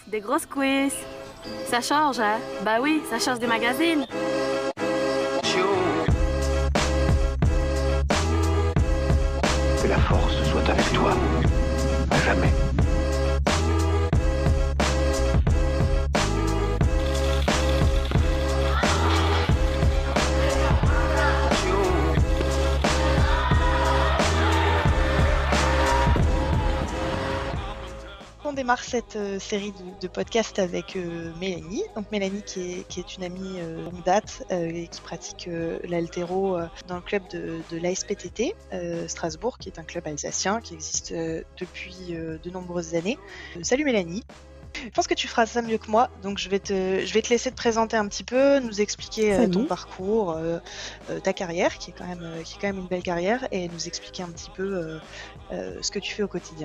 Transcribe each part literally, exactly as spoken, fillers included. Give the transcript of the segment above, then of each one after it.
des grosses quiz. Ça change, hein? Bah oui, ça change des magazines. Que la force soit avec toi, à jamais. On démarre cette euh, série de, de podcasts avec euh, Mélanie. Donc Mélanie qui est, qui est une amie euh, longue date euh, et qui pratique euh, l'haltéro euh, dans le club de, de l'A S P T T euh, Strasbourg, qui est un club alsacien qui existe euh, depuis euh, de nombreuses années. Euh, salut Mélanie. Je pense que tu feras ça mieux que moi, donc je vais te, je vais te laisser te présenter un petit peu, nous expliquer euh, ton parcours, euh, euh, ta carrière, qui est, quand même, euh, qui est quand même une belle carrière, et nous expliquer un petit peu euh, euh, ce que tu fais au quotidien.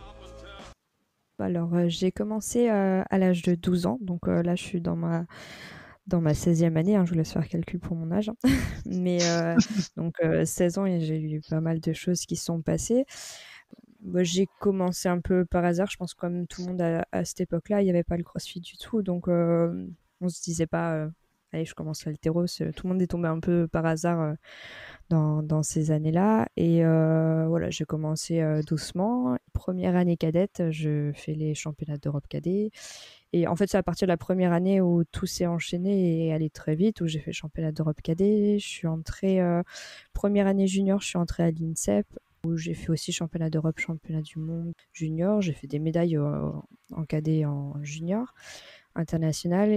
Alors, euh, j'ai commencé euh, à l'âge de douze ans, donc euh, là, je suis dans ma, dans ma seizième année, hein, je vous laisse faire calcul pour mon âge. Hein. Mais euh, donc, euh, seize ans, et j'ai eu pas mal de choses qui se sont passées. Moi, j'ai commencé un peu par hasard, je pense comme tout le monde à, à cette époque-là, il n'y avait pas le crossfit du tout, donc euh, on se disait pas, euh, allez, je commence l'haltéro, tout le monde est tombé un peu par hasard euh, dans, dans ces années-là, et euh, voilà, j'ai commencé euh, doucement. Première année cadette, je fais les championnats d'Europe cadet, et en fait, c'est à partir de la première année où tout s'est enchaîné et allé très vite, où j'ai fait championnat d'Europe cadet, je suis entrée, euh, première année junior, je suis entrée à l'INSEP, où j'ai fait aussi championnat d'Europe, championnat du monde junior. J'ai fait des médailles euh, en cadet et en junior international.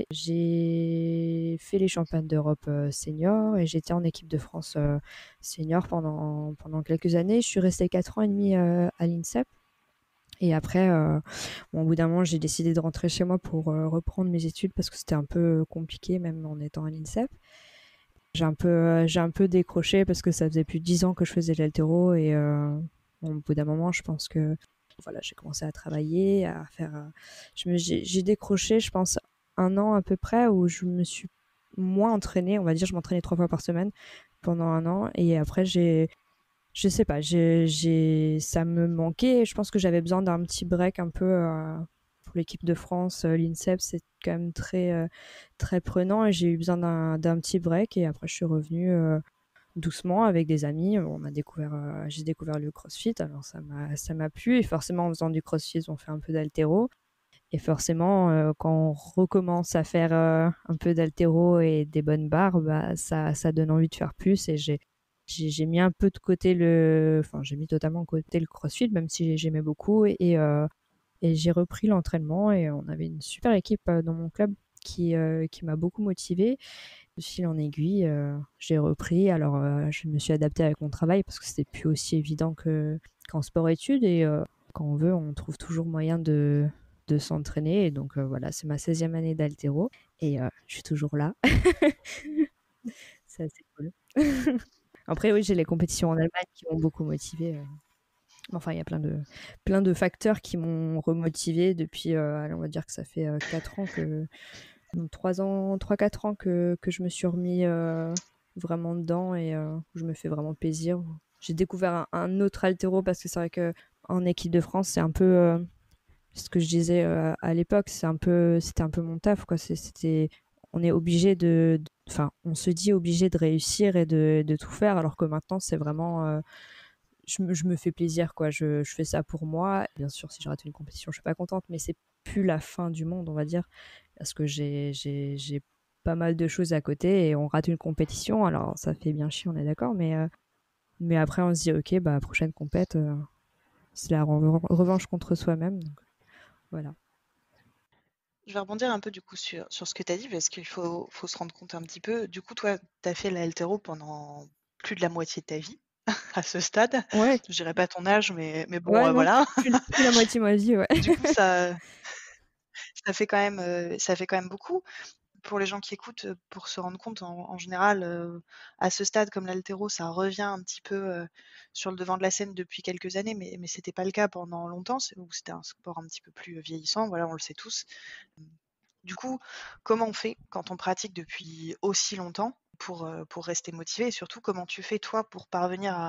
J'ai fait les championnats d'Europe euh, senior et j'étais en équipe de France euh, senior pendant, pendant quelques années. Je suis restée quatre ans et demi euh, à l'INSEP. Et après, euh, bon, au bout d'un moment, j'ai décidé de rentrer chez moi pour euh, reprendre mes études parce que c'était un peu compliqué, même en étant à l'INSEP. J'ai un peu, euh, j'ai un peu décroché parce que ça faisait plus de dix ans que je faisais de l'haltéro et euh, bon, au bout d'un moment, je pense que voilà, j'ai commencé à travailler, à faire. Euh, je me, j'ai, j'ai décroché, je pense, un an à peu près où je me suis moins entraînée. On va dire, je m'entraînais trois fois par semaine pendant un an et après, j'ai, je sais pas, j'ai, j'ai, ça me manquait. Je pense que j'avais besoin d'un petit break un peu. Euh, pour l'équipe de France, euh, l'INSEP, c'est quand même très, euh, très prenant et j'ai eu besoin d'un, d'un petit break et après je suis revenue euh, doucement avec des amis. On a découvert, euh, j'ai découvert le CrossFit, alors ça m'a, ça m'a plu et forcément en faisant du CrossFit, on fait un peu d'haltéro et forcément euh, quand on recommence à faire euh, un peu d'haltéro et des bonnes barres, bah, ça, ça donne envie de faire plus et j'ai, j'ai, j'ai mis un peu de côté le, enfin j'ai mis totalement de côté le CrossFit même si j'aimais beaucoup et, et euh, et j'ai repris l'entraînement et on avait une super équipe euh, dans mon club qui, euh, qui m'a beaucoup motivée. De fil en aiguille, euh, j'ai repris. Alors, euh, je me suis adaptée avec mon travail parce que c'était plus aussi évident que, qu'en sport-études. Et euh, quand on veut, on trouve toujours moyen de, de s'entraîner. Et donc, euh, voilà, c'est ma seizième année d'haltéro et euh, je suis toujours là. C'est assez cool. Après, oui, j'ai les compétitions en Allemagne qui m'ont beaucoup motivée. euh. Enfin, il y a plein de, plein de facteurs qui m'ont remotivé depuis, euh, allez, on va dire que ça fait euh, quatre ans que, trois ans, trois quatre ans que, que je me suis remis euh, vraiment dedans et euh, je me fais vraiment plaisir. J'ai découvert un, un autre haltéro parce que c'est vrai que en équipe de France, c'est un peu euh, ce que je disais euh, à l'époque, c'est un peu, c'était un peu mon taf, quoi. C'est- C'était, on est obligé de, enfin, on se dit obligé de réussir et de, de tout faire, alors que maintenant, c'est vraiment euh, je me, je me fais plaisir, quoi. Je, je fais ça pour moi. Bien sûr, si je rate une compétition, je suis pas contente, mais c'est plus la fin du monde, on va dire, parce que j'ai, j'ai, j'ai pas mal de choses à côté et on rate une compétition. Alors, ça fait bien chier, on est d'accord, mais, euh, mais après, on se dit, ok, bah, prochaine compète, euh, c'est la re- revanche contre soi-même. Donc, voilà. Je vais rebondir un peu du coup sur, sur ce que tu as dit parce qu'il faut, faut se rendre compte un petit peu. Du coup, toi, tu as fait l'haltéro pendant plus de la moitié de ta vie à ce stade. Ouais, Je dirais pas ton âge, mais, mais bon, ouais, euh, non, voilà. plus, plus la moitié de ma vie, ouais. Du coup, ça, ça fait quand même, euh, ça fait quand même beaucoup. Pour les gens qui écoutent, euh, pour se rendre compte, en, en général, euh, à ce stade, comme l'haltéro, ça revient un petit peu euh, sur le devant de la scène depuis quelques années, mais, mais c'était pas le cas pendant longtemps, c'est- où c'était un sport un petit peu plus vieillissant, voilà, on le sait tous. Du coup, comment on fait quand on pratique depuis aussi longtemps pour, euh, pour rester motivé et surtout comment tu fais toi pour parvenir à,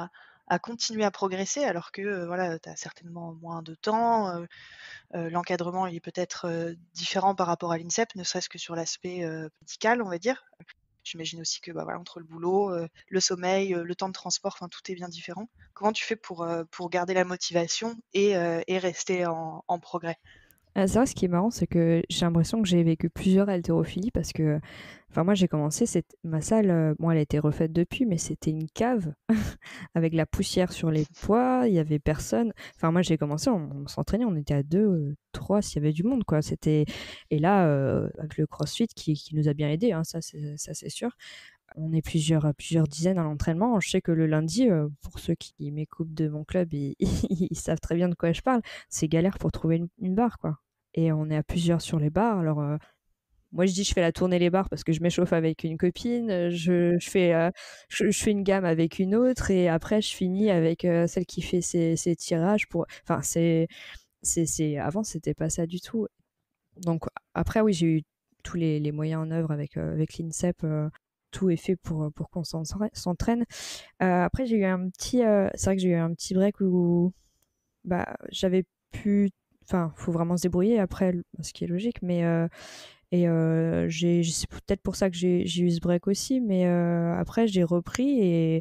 à continuer à progresser alors que euh, voilà, tu as certainement moins de temps, euh, euh, l'encadrement il est peut-être euh, différent par rapport à l'INSEP, ne serait-ce que sur l'aspect euh, médical, on va dire. J'imagine aussi que bah, voilà, entre le boulot, euh, le sommeil, euh, le temps de transport, enfin tout est bien différent. Comment tu fais pour, euh, pour garder la motivation et, euh, et rester en, en progrès? Ah, c'est vrai, ce qui est marrant, c'est que j'ai l'impression que j'ai vécu plusieurs haltérophilies parce que, enfin, moi, j'ai commencé, cette, ma salle, euh, bon, elle a été refaite depuis, mais c'était une cave avec la poussière sur les poids, il y avait personne. Enfin, moi, j'ai commencé, on, on s'entraînait, on était à deux, euh, trois, s'il y avait du monde, quoi. C'était, et là, euh, avec le CrossFit qui, qui nous a bien aidés, hein, ça, c'est, ça, c'est sûr. On est plusieurs, plusieurs dizaines à l'entraînement. Je sais que le lundi, euh, pour ceux qui m'écoutent de mon club, ils, ils savent très bien de quoi je parle. C'est galère pour trouver une, une barre, quoi. Et on est à plusieurs sur les barres. Alors, euh, moi, je dis je fais la tournée les barres parce que je m'échauffe avec une copine. euh, Je, je, fais, euh, je, je fais une gamme avec une autre. Et après, je finis avec euh, celle qui fait ses, ses tirages. Pour... Enfin, c'est, c'est, c'est... avant, c'était pas ça du tout. Donc, après, oui, j'ai eu tous les, les moyens en œuvre avec, euh, avec l'INSEP. Euh, tout est fait pour, pour qu'on s'entraîne. Euh, après, j'ai eu un petit... euh, c'est vrai que j'ai eu un petit break où bah, j'avais pu... Enfin, faut vraiment se débrouiller après, ce qui est logique, mais... Euh, et euh, j'ai, c'est peut-être pour ça que j'ai, j'ai eu ce break aussi, mais euh, après, j'ai repris et,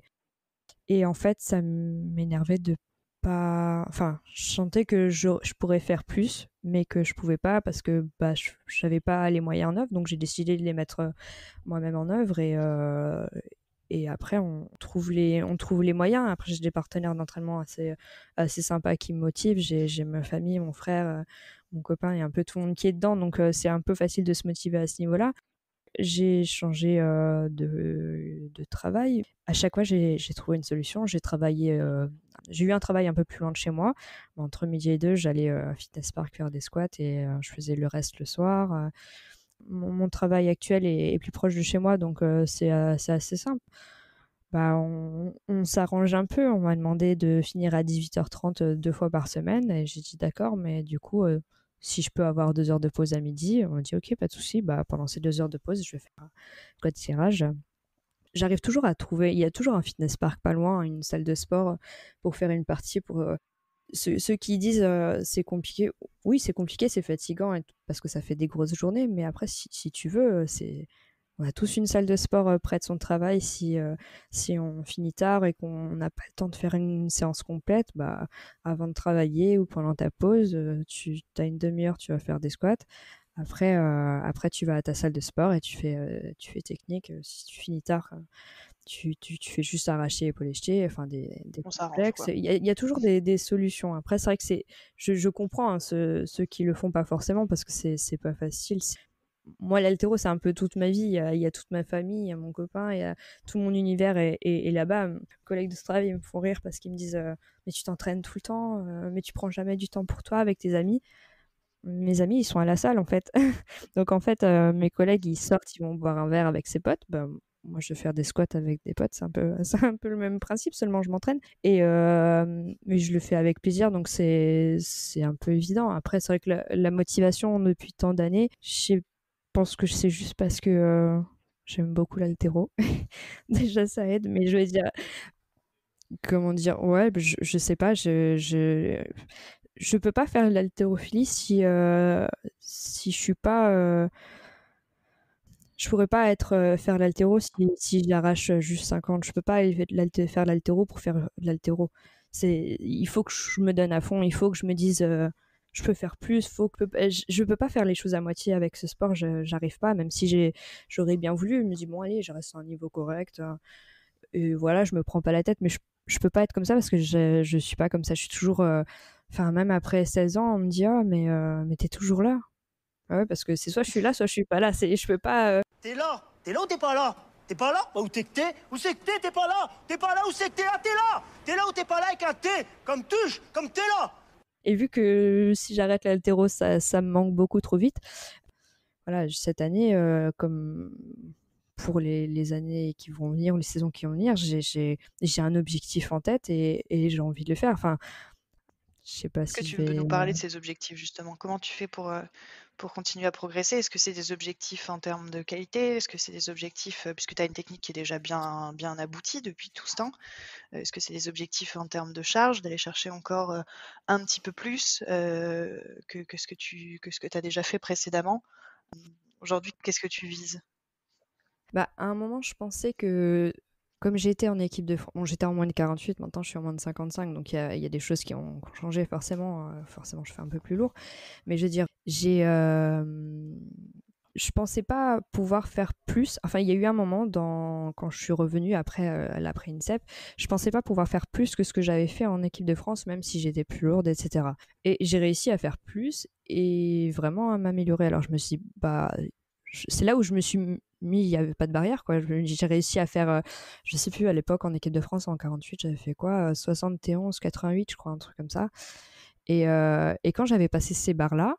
et en fait, ça m'énervait de pas... Enfin, je sentais que je, je pourrais faire plus, mais que je pouvais pas parce que bah, je n'avais pas les moyens en œuvre, donc j'ai décidé de les mettre euh, moi-même en œuvre et... Euh, et après, on trouve les, on trouve les moyens. Après, j'ai des partenaires d'entraînement assez, assez sympas qui me motivent. J'ai, j'ai ma famille, mon frère, euh, mon copain et un peu tout le monde qui est dedans. Donc, euh, c'est un peu facile de se motiver à ce niveau-là. J'ai changé euh, de, de travail. À chaque fois, j'ai, j'ai trouvé une solution. J'ai travaillé, euh, j'ai eu un travail un peu plus loin de chez moi. Entre midi et deux, j'allais euh, à Fitness Park faire des squats et euh, je faisais le reste le soir. Euh, mon, mon travail actuel est, est plus proche de chez moi, donc euh, c'est, euh, c'est assez simple. Bah, on, on s'arrange un peu. On m'a demandé de finir à dix-huit heures trente euh, deux fois par semaine. Et j'ai dit d'accord, mais du coup, euh, si je peux avoir deux heures de pause à midi, on m'a dit ok, pas de souci. Bah, pendant ces deux heures de pause, je vais faire un quoi de tirage. J'arrive toujours à trouver. Il y a toujours un fitness park pas loin, une salle de sport pour faire une partie. Pour euh, ceux, ceux qui disent euh, c'est compliqué, oui, c'est compliqué, c'est fatigant et t- parce que ça fait des grosses journées. Mais après, si, si tu veux, euh, c'est on a tous une salle de sport euh, près de son travail. Si, euh, si on finit tard et qu'on n'a pas le temps de faire une séance complète, bah, avant de travailler ou pendant ta pause, euh, tu as une demi-heure, tu vas faire des squats. Après, euh, après, tu vas à ta salle de sport et tu fais, euh, tu fais technique. Euh, Si tu finis tard, euh, tu, tu, tu fais juste arracher, épauler, jeter, enfin des, des On s'arrange, complexes. quoi. Il y a, il y a toujours des, des solutions. Après, c'est vrai que c'est, je, je comprends hein, ceux, ceux qui le font pas forcément parce que c'est, c'est pas facile. C'est- Moi, l'haltéro, c'est un peu toute ma vie. Il y a, il y a toute ma famille, il y a mon copain, il y a tout mon univers est, est- est là-bas. Mes collègues de travail, ils me font rire parce qu'ils me disent euh, mais tu t'entraînes tout le temps, euh, mais tu prends jamais du temps pour toi avec tes amis. Mes amis, ils sont à la salle, en fait. Donc, en fait, euh, mes collègues, ils sortent, ils vont boire un verre avec ses potes. Ben, moi, je vais faire des squats avec des potes. C'est un peu, c'est un peu le même principe, seulement je m'entraîne. Et, euh, mais je le fais avec plaisir, donc c'est, c'est un peu évident. Après, c'est vrai que la, la motivation depuis tant d'années, je pense que c'est juste parce que euh, j'aime beaucoup l'haltéro. Déjà, ça aide, mais je veux dire, comment dire, ouais, je, je sais pas, je, je, je peux pas faire l'haltérophilie si euh, si je suis pas euh, je pourrais pas être euh, faire l'haltéro si si j'arrache juste cinquante. Je peux pas aller l'halté- faire l'haltéro pour faire de l'haltéro. C'est il faut que je me donne à fond, il faut que je me dise euh, je peux faire plus, faut que je, je peux pas faire les choses à moitié avec ce sport, je, j'arrive pas même si j'ai j'aurais bien voulu, je me dis bon allez, je reste à un niveau correct hein. Et voilà, je me prends pas la tête mais je je peux pas être comme ça parce que je je suis pas comme ça, je suis toujours euh, enfin même après seize ans, on me dit ah mais euh, mais t'es toujours là. Ah ouais, parce que c'est soit je suis là, soit je suis pas là. C'est, je peux pas. euh, T'es là? T'es là ou t'es pas là? T'es pas là? Bah, où t'es que t'es? Où c'est que t'es? T'es pas là? T'es pas là? Où c'est que t'es là? T'es là? T'es là ou t'es pas là avec un T? Comme tuche? Comme t'es là? Et vu que si j'arrête l'haltéro, ça, ça me manque beaucoup trop vite. Voilà, cette année, euh, comme pour les, les années qui vont venir ou les saisons qui vont venir, j'ai, j'ai, j'ai un objectif en tête et, et j'ai envie de le faire. Enfin, je sais pas Est-ce que si je tu veux vais. nous parler de ces objectifs justement? Comment tu fais pour, euh, pour continuer à progresser? Est-ce que c'est des objectifs en termes de qualité? Est-ce que c'est des objectifs, euh, puisque tu as une technique qui est déjà bien, bien aboutie depuis tout ce temps, euh, est-ce que c'est des objectifs en termes de charge, d'aller chercher encore euh, un petit peu plus euh, que, que ce que tu que ce que tu as déjà fait précédemment? Aujourd'hui, qu'est-ce que tu vises? Bah, à un moment, je pensais que, comme j'étais en équipe de France, bon, j'étais en moins de quarante-huit, maintenant je suis en moins de cinquante-cinq, donc il y a, il y a des choses qui ont, qui ont changé forcément. euh, forcément, je fais un peu plus lourd. Mais je veux dire, j'ai, euh, je pensais pas pouvoir faire plus. Enfin, il y a eu un moment dans, quand je suis revenue après euh, l'après INSEP, je pensais pas pouvoir faire plus que ce que j'avais fait en équipe de France, même si j'étais plus lourde, et cetera. Et j'ai réussi à faire plus et vraiment à m'améliorer. Alors je me suis dit, bah, je- c'est là où je me suis mis, il n'y avait pas de barrière, quoi. Je- J'ai réussi à faire, euh, je sais plus, à l'époque en équipe de France en quarante-huit, j'avais fait quoi, euh, soixante et onze, quatre-vingt-huit, je crois, un truc comme ça. Et, euh, et quand j'avais passé ces barres-là,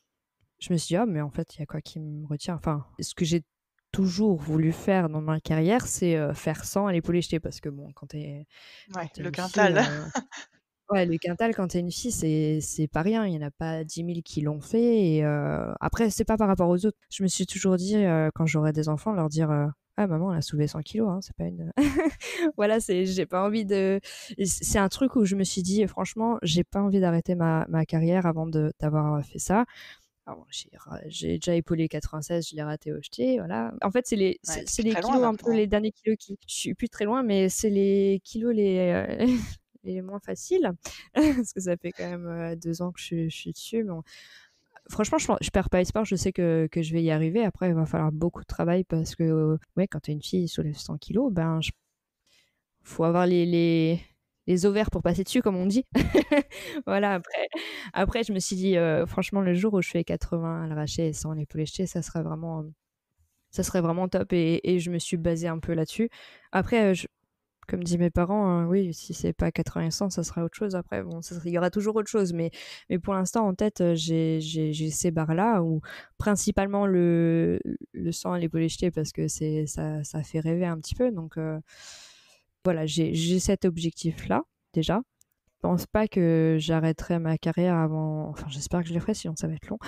je me suis dit, ah, mais en fait, il y a quoi qui me retient? Enfin, ce que j'ai toujours voulu faire dans ma carrière, c'est euh, faire cent à l'épaulé jeté, parce que bon, quand t'es, quand Ouais, t'es le une fille, quintal. euh, ouais, le quintal, quand t'es une fille, c'est, c'est pas rien. Il y en a pas dix mille qui l'ont fait. Et euh, après, c'est pas par rapport aux autres. Je me suis toujours dit, euh, quand j'aurai des enfants, leur dire, euh, ah, maman, elle a soulevé cent kilos, hein, c'est pas une. Voilà, c'est, j'ai pas envie de. C'est un truc où je me suis dit, franchement, j'ai pas envie d'arrêter ma, ma carrière avant de, d'avoir fait ça. Alors, j'ai, ra- j'ai déjà épaulé quatre-vingt-seize, je l'ai raté au jeté, voilà. En fait, c'est les, Ouais, c'est, t'es c'est plus les très loin kilos, un peu maintenant. les derniers kilos qui. Je suis plus très loin, mais c'est les kilos les, euh, les moins faciles. Parce que ça fait quand même euh, deux ans que je, je suis dessus. Bon. Franchement, je, je perds pas espoir, je sais que, que je vais y arriver. Après, il va falloir beaucoup de travail parce que, euh, ouais, quand t'es une fille soulève cent kilos, ben, je- faut avoir les, les, les ovaires pour passer dessus, comme on dit. Voilà, après, après, je me suis dit, euh, franchement, le jour où je fais quatre-vingts à l'arraché et cent à l'épaulé jeté, ça serait vraiment, ça serait vraiment top. Et, et je me suis basée un peu là-dessus. Après, euh, je- comme disent mes parents, euh, oui, si c'est pas quatre-vingts et cent, ça sera autre chose. Après, bon, ça serait- il y aura toujours autre chose. Mais, mais pour l'instant, en tête, euh, j'ai, j'ai, j'ai ces barres-là, où principalement le, le cent à l'épaulé jeté, parce que c'est, ça, ça fait rêver un petit peu. Donc, euh, voilà, j'ai, j'ai cet objectif-là, déjà. Je pense pas que j'arrêterai ma carrière avant. Enfin, j'espère que je le ferai, sinon ça va être long.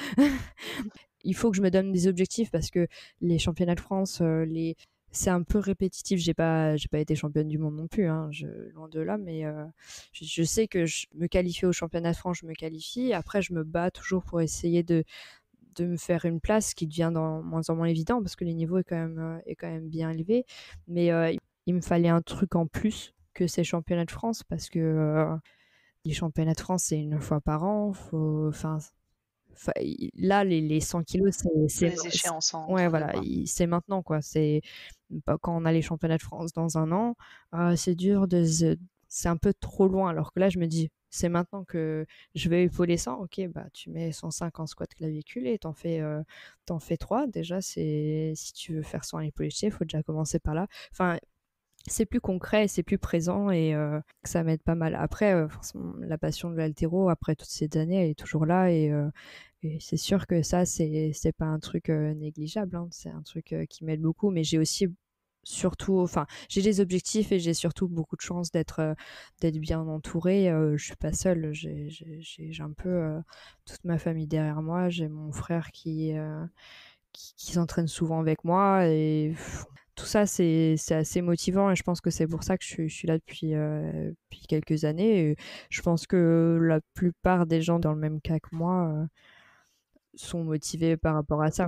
Il faut que je me donne des objectifs parce que les championnats de France, euh, les... c'est un peu répétitif. J'ai pas, j'ai pas été championne du monde non plus, hein, je... loin de là, mais euh, je, je sais que je me qualifie au championnat de France, je me qualifie. Après, je me bats toujours pour essayer de, de me faire une place, qui devient de moins en moins évident parce que le niveau est quand même, euh, est quand même bien élevé. Mais euh, il me fallait un truc en plus que ces championnats de France, parce que euh, les championnats de France, c'est une fois par an. Faut, enfin, fa- il- là, les, les cent kilos, c'est, C'est c'est, les c'est- échéances en- ouais, entre deux, voilà, quoi. il- c'est maintenant, quoi. C'est pas quand on a les championnats de France dans un an, ah, c'est dur de, se- c'est un peu trop loin. Alors que là, je me dis, c'est maintenant que je vais épauler cent. Ok, bah tu mets cent cinq en squat clavicule et t'en fais, euh, t'en fais trois. Déjà, c'est si tu veux faire cent à l'épaulé jeté, il faut déjà commencer par là. Enfin, c'est plus concret, c'est plus présent, et euh, ça m'aide pas mal. Après, euh, forcément, la passion de l'haltéro, après toutes ces années, elle est toujours là, et, euh, et c'est sûr que ça, c'est c'est pas un truc euh, négligeable, hein. C'est un truc euh, qui m'aide beaucoup, mais j'ai aussi surtout, enfin, j'ai des objectifs et j'ai surtout beaucoup de chance d'être euh, d'être bien entourée. Euh, je suis pas seule, j'ai j'ai j'ai j'ai un peu euh, toute ma famille derrière moi. J'ai mon frère qui euh, qui, qui s'entraîne souvent avec moi, et pff, tout ça, c'est c'est assez motivant, et je pense que c'est pour ça que je suis, je suis là depuis, euh, depuis quelques années. Et je pense que la plupart des gens dans le même cas que moi euh, sont motivés par rapport à ça.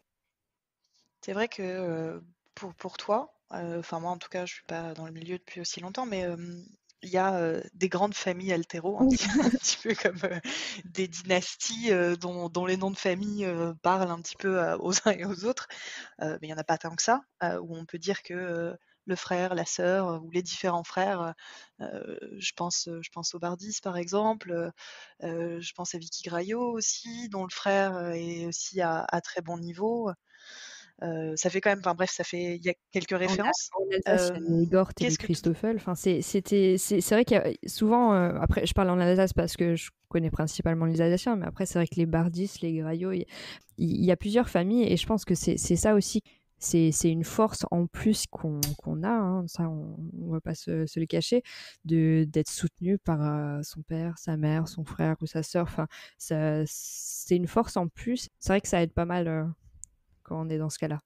C'est vrai que euh, pour, pour toi, euh, enfin moi en tout cas, je suis pas dans le milieu depuis aussi longtemps, mais euh, il y a euh, des grandes familles haltéro, un petit, un petit peu comme euh, des dynasties euh, dont, dont les noms de famille euh, parlent un petit peu euh, aux uns et aux autres. Euh, mais il n'y en a pas tant que ça, euh, où on peut dire que euh, le frère, la sœur euh, ou les différents frères, euh, je pense, euh, je pense au Bardis par exemple, euh, euh, je pense à Vicky Graillot aussi, dont le frère euh, est aussi à, à très bon niveau. Euh, ça fait quand même, enfin bref, ça fait, il y a quelques En, références. en Alsace, Euh, il y a les Gort et les qu'est-ce que t- Christoffel. Enfin, c'est, c'était, c'est, c'est vrai qu'il y a souvent, euh, après, je parle en Alsace parce que je connais principalement les Alsaciens, mais après, c'est vrai que les Bardis, les Graillot, il, il y a plusieurs familles, et je pense que c'est, c'est ça aussi. c'est, c'est une force en plus qu'on, qu'on a, hein, ça on, on va pas se, se le cacher, de, d'être soutenu par euh, son père, sa mère, son frère ou sa sœur. Enfin, ça, c'est une force en plus. C'est vrai que ça aide pas mal euh, quand on est dans ce cas-là.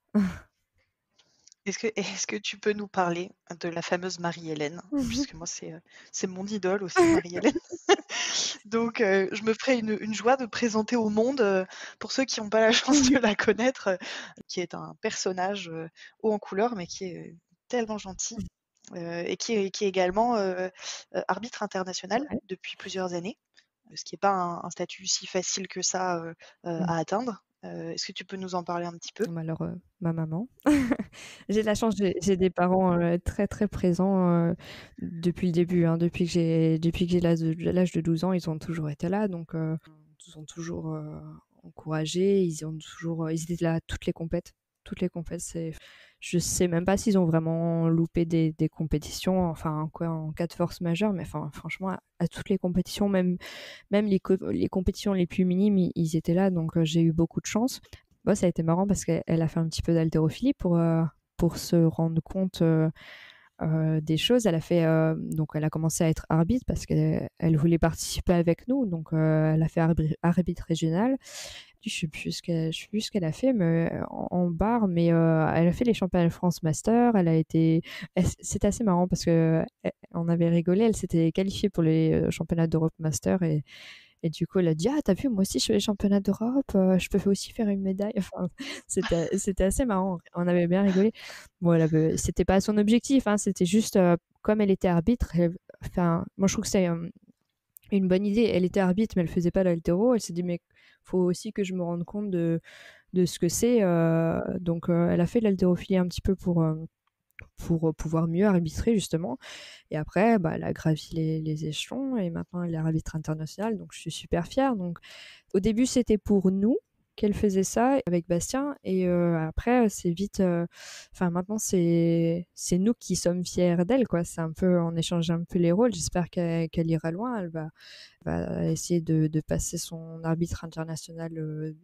Est-ce que, est-ce que tu peux nous parler de la fameuse Marie-Hélène? Puisque moi, c'est, euh, c'est mon idole aussi, Marie-Hélène. Donc, euh, je me ferai une, une joie de présenter au monde, euh, pour ceux qui n'ont pas la chance de la connaître, euh, qui est un personnage euh, haut en couleur, mais qui est euh, tellement gentil, euh, et qui est, qui est également euh, euh, arbitre international Ouais. depuis plusieurs années, euh, ce qui n'est pas un, un statut si facile que ça euh, euh, Mm. à atteindre. Euh, est-ce que tu peux nous en parler un petit peu? Alors, euh, ma maman. J'ai de la chance, j'ai, j'ai des parents euh, très très présents euh, depuis le début. Hein. Depuis que j'ai, depuis que j'ai l'âge de, l'âge de douze ans, ils ont toujours été là. Donc, euh, ils ont toujours euh, encouragé. Ils ont toujours, euh, ils étaient là à toutes les compètes. Toutes les compètes, c'est... Je sais même pas s'ils ont vraiment loupé des, des compétitions, enfin, quoi, en cas de force majeure, mais enfin, franchement, à, à toutes les compétitions, même, même les, co- les compétitions les plus minimes, ils, ils étaient là. Donc, euh, j'ai eu beaucoup de chance. Bon, ça a été marrant parce qu'elle elle a fait un petit peu d'haltérophilie pour, euh, pour se rendre compte euh, euh, des choses. Elle a fait, euh, donc elle a commencé à être arbitre parce qu'elle elle voulait participer avec nous. Donc euh, elle a fait arbi- arbitre régional. Je sais plus ce qu'elle, je sais plus ce qu'elle a fait, mais en, en barre. Mais euh, elle a fait les championnats de France Master. Elle a été, elle- c'est assez marrant parce que elle- on avait rigolé. Elle s'était qualifiée pour les euh, championnats d'Europe Master et et du coup, elle a dit ah t'as vu moi aussi je fais les championnats d'Europe, euh, je peux aussi faire une médaille. Enfin, c'était c'était assez marrant. On avait bien rigolé. Bon, elle avait- c'était pas son objectif, hein, c'était juste euh, comme elle était arbitre. Elle- enfin, moi je trouve que c'est euh, une bonne idée. Elle était arbitre, mais elle faisait pas l'haltéro. Elle s'est dit mais faut aussi que je me rende compte de de ce que c'est. euh, donc euh, elle a fait l'haltérophilie un petit peu pour euh, pour euh, pouvoir mieux arbitrer justement. Et après, bah, elle a gravi les, les échelons et maintenant elle est arbitre internationale, donc je suis super fière. Donc au début c'était pour nous qu'elle faisait ça avec Bastien et euh, après c'est vite, euh, enfin maintenant c'est c'est nous qui sommes fiers d'elle quoi. C'est un peu, on échange un peu les rôles. J'espère qu'elle, qu'elle ira loin. Elle va, va essayer de, de passer son arbitre international. Euh,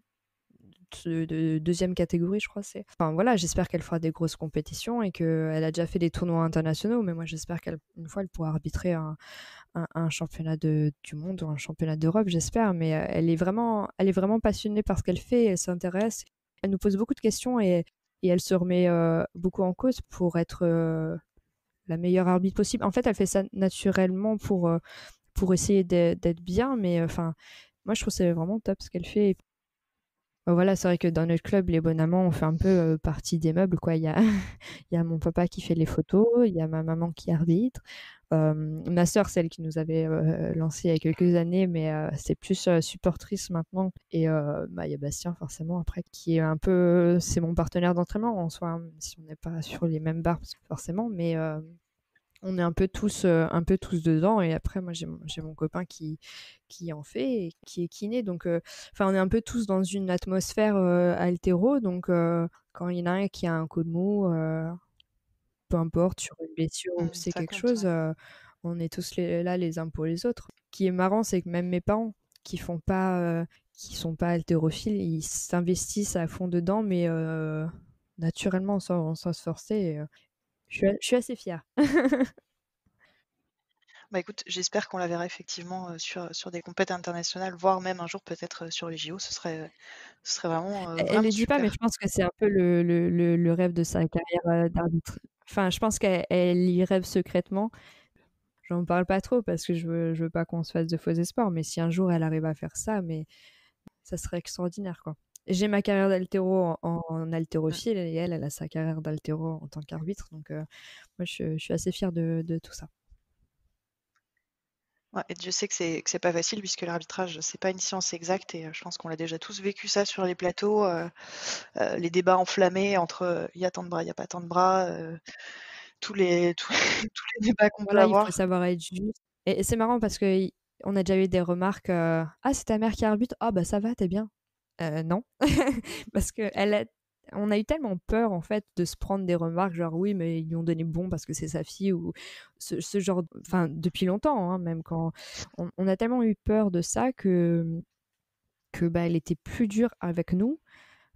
de, de deuxième catégorie, je crois. C'est. Enfin voilà, j'espère qu'elle fera des grosses compétitions et qu'elle a déjà fait des tournois internationaux, mais moi j'espère qu'une fois elle pourra arbitrer un, un, un championnat de, du monde ou un championnat d'Europe, j'espère. Mais euh, elle est vraiment, elle est vraiment passionnée par ce qu'elle fait, elle s'intéresse, elle nous pose beaucoup de questions et, et elle se remet euh, beaucoup en cause pour être euh, la meilleure arbitre possible. En fait, elle fait ça naturellement pour, euh, pour essayer d'être, d'être bien, mais enfin, euh, moi je trouve que c'est vraiment top ce qu'elle fait. Bah voilà, c'est vrai que dans notre club, les bonaments, on fait un peu euh, partie des meubles, quoi. Il y a, il y a mon papa qui fait les photos, il y a ma maman qui arbitre. Euh, ma sœur, celle qui nous avait euh, lancé il y a quelques années, mais euh, c'est plus euh, supportrice maintenant. Et euh, bah, il y a Bastien, forcément, après, qui est un peu... C'est mon partenaire d'entraînement, en soi, hein, même si on n'est pas sur les mêmes barres, forcément, mais... Euh, on est un peu tous euh, un peu tous dedans et après moi j'ai mon, j'ai mon copain qui qui en fait et qui est kiné donc euh, enfin on est un peu tous dans une atmosphère euh, altéro donc euh, quand il y en a un qui a un coup de mou euh, peu importe sur une blessure ou Hmm, c'est ça quelque compte, chose ouais. euh, on est tous les, là les uns pour les autres. Ce qui est marrant c'est que même mes parents qui font pas euh, qui sont pas haltérophiles ils s'investissent à fond dedans mais euh, naturellement sans, sans se forcer et, euh, je suis, je suis assez fière. Bah écoute, j'espère qu'on la verra effectivement euh, sur, sur des compétitions internationales, voire même un jour peut-être euh, sur les J O. Ce serait, ce serait vraiment, euh, Elle, elle vraiment le dit pas, mais je super. pense que c'est un peu le, le, le, le rêve de sa carrière euh, d'arbitre. Enfin, je pense qu'elle elle y rêve secrètement. J'en parle pas trop parce que je veux, je veux pas qu'on se fasse de faux espoirs, mais si un jour elle arrive à faire ça, mais ça serait extraordinaire, quoi. J'ai ma carrière d'altéro en, en, en Mm. haltérophile et elle, elle a sa carrière d'altéro en tant qu'arbitre. Donc, euh, moi, je, je suis assez fière de, de tout ça. Ouais, et Dieu sait que c'est que c'est pas facile puisque l'arbitrage c'est pas une science exacte et euh, je pense qu'on l'a déjà tous vécu ça sur les plateaux, euh, euh, les débats enflammés entre euh, il y a tant de bras, il y a pas tant de bras, euh, tous les tous, tous les débats qu'on peut Voilà, il faut avoir. savoir être juste. Et, et c'est marrant parce que y- on a déjà eu des remarques. euh, ah, c'est ta mère qui arbitre. Ah, bah ça va, t'es bien. Euh, non, parce que elle a... on a eu tellement peur en fait de se prendre des remarques genre oui mais ils lui ont donné bon parce que c'est sa fille ou ce, ce genre, enfin depuis longtemps hein, même quand on, on a tellement eu peur de ça que que bah elle était plus dure avec nous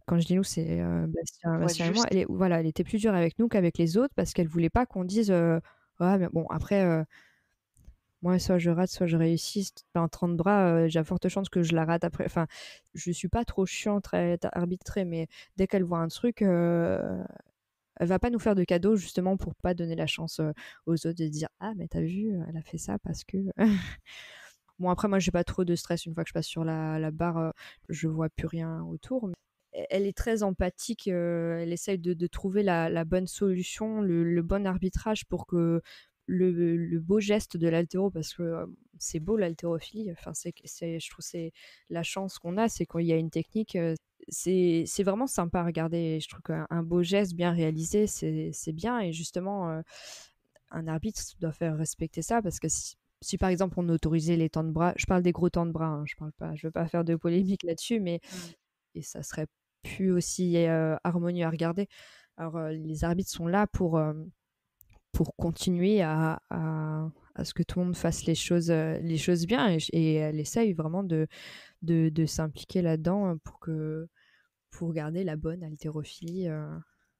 quand je dis nous, c'est euh, Bastien, Pour être Bastien et moi. juste. Elle, est- voilà, elle était plus dure avec nous qu'avec les autres parce qu'elle voulait pas qu'on dise euh, ah, mais bon, après, euh, moi, soit je rate, soit je réussis. Si t'as un trente bras, euh, j'ai à forte chance que je la rate après. Enfin, je suis pas trop chiante à être arbitrée, mais dès qu'elle voit un truc, euh, elle va pas nous faire de cadeaux justement pour pas donner la chance euh, aux autres de dire ah, mais t'as vu, elle a fait ça parce que. Bon, après, moi, j'ai pas trop de stress. Une fois que je passe sur la, la barre, euh, je vois plus rien autour. Mais elle est très empathique. euh, elle essaye de, de trouver la, la bonne solution, le, le bon arbitrage pour que le, le beau geste de l'haltéro, parce que euh, c'est beau l'haltérophilie. Enfin, c'est, c'est, je trouve que c'est la chance qu'on a, c'est qu'il y a une technique. euh, c'est, c'est vraiment sympa à regarder. Je trouve qu'un un beau geste bien réalisé, c'est, c'est bien. Et justement, euh, un arbitre doit faire respecter ça parce que si, si par exemple on autorisait les temps de bras, je parle des gros temps de bras, hein, je parle pas, je veux pas faire de polémique là-dessus, mais Mm. et ça serait plus aussi euh, harmonieux à regarder. Alors euh, les arbitres sont là pour euh, pour continuer à, à, à ce que tout le monde fasse les choses euh, les choses bien et, et elle essaye vraiment de de, de s'impliquer là-dedans pour que pour garder la bonne haltérophilie. euh.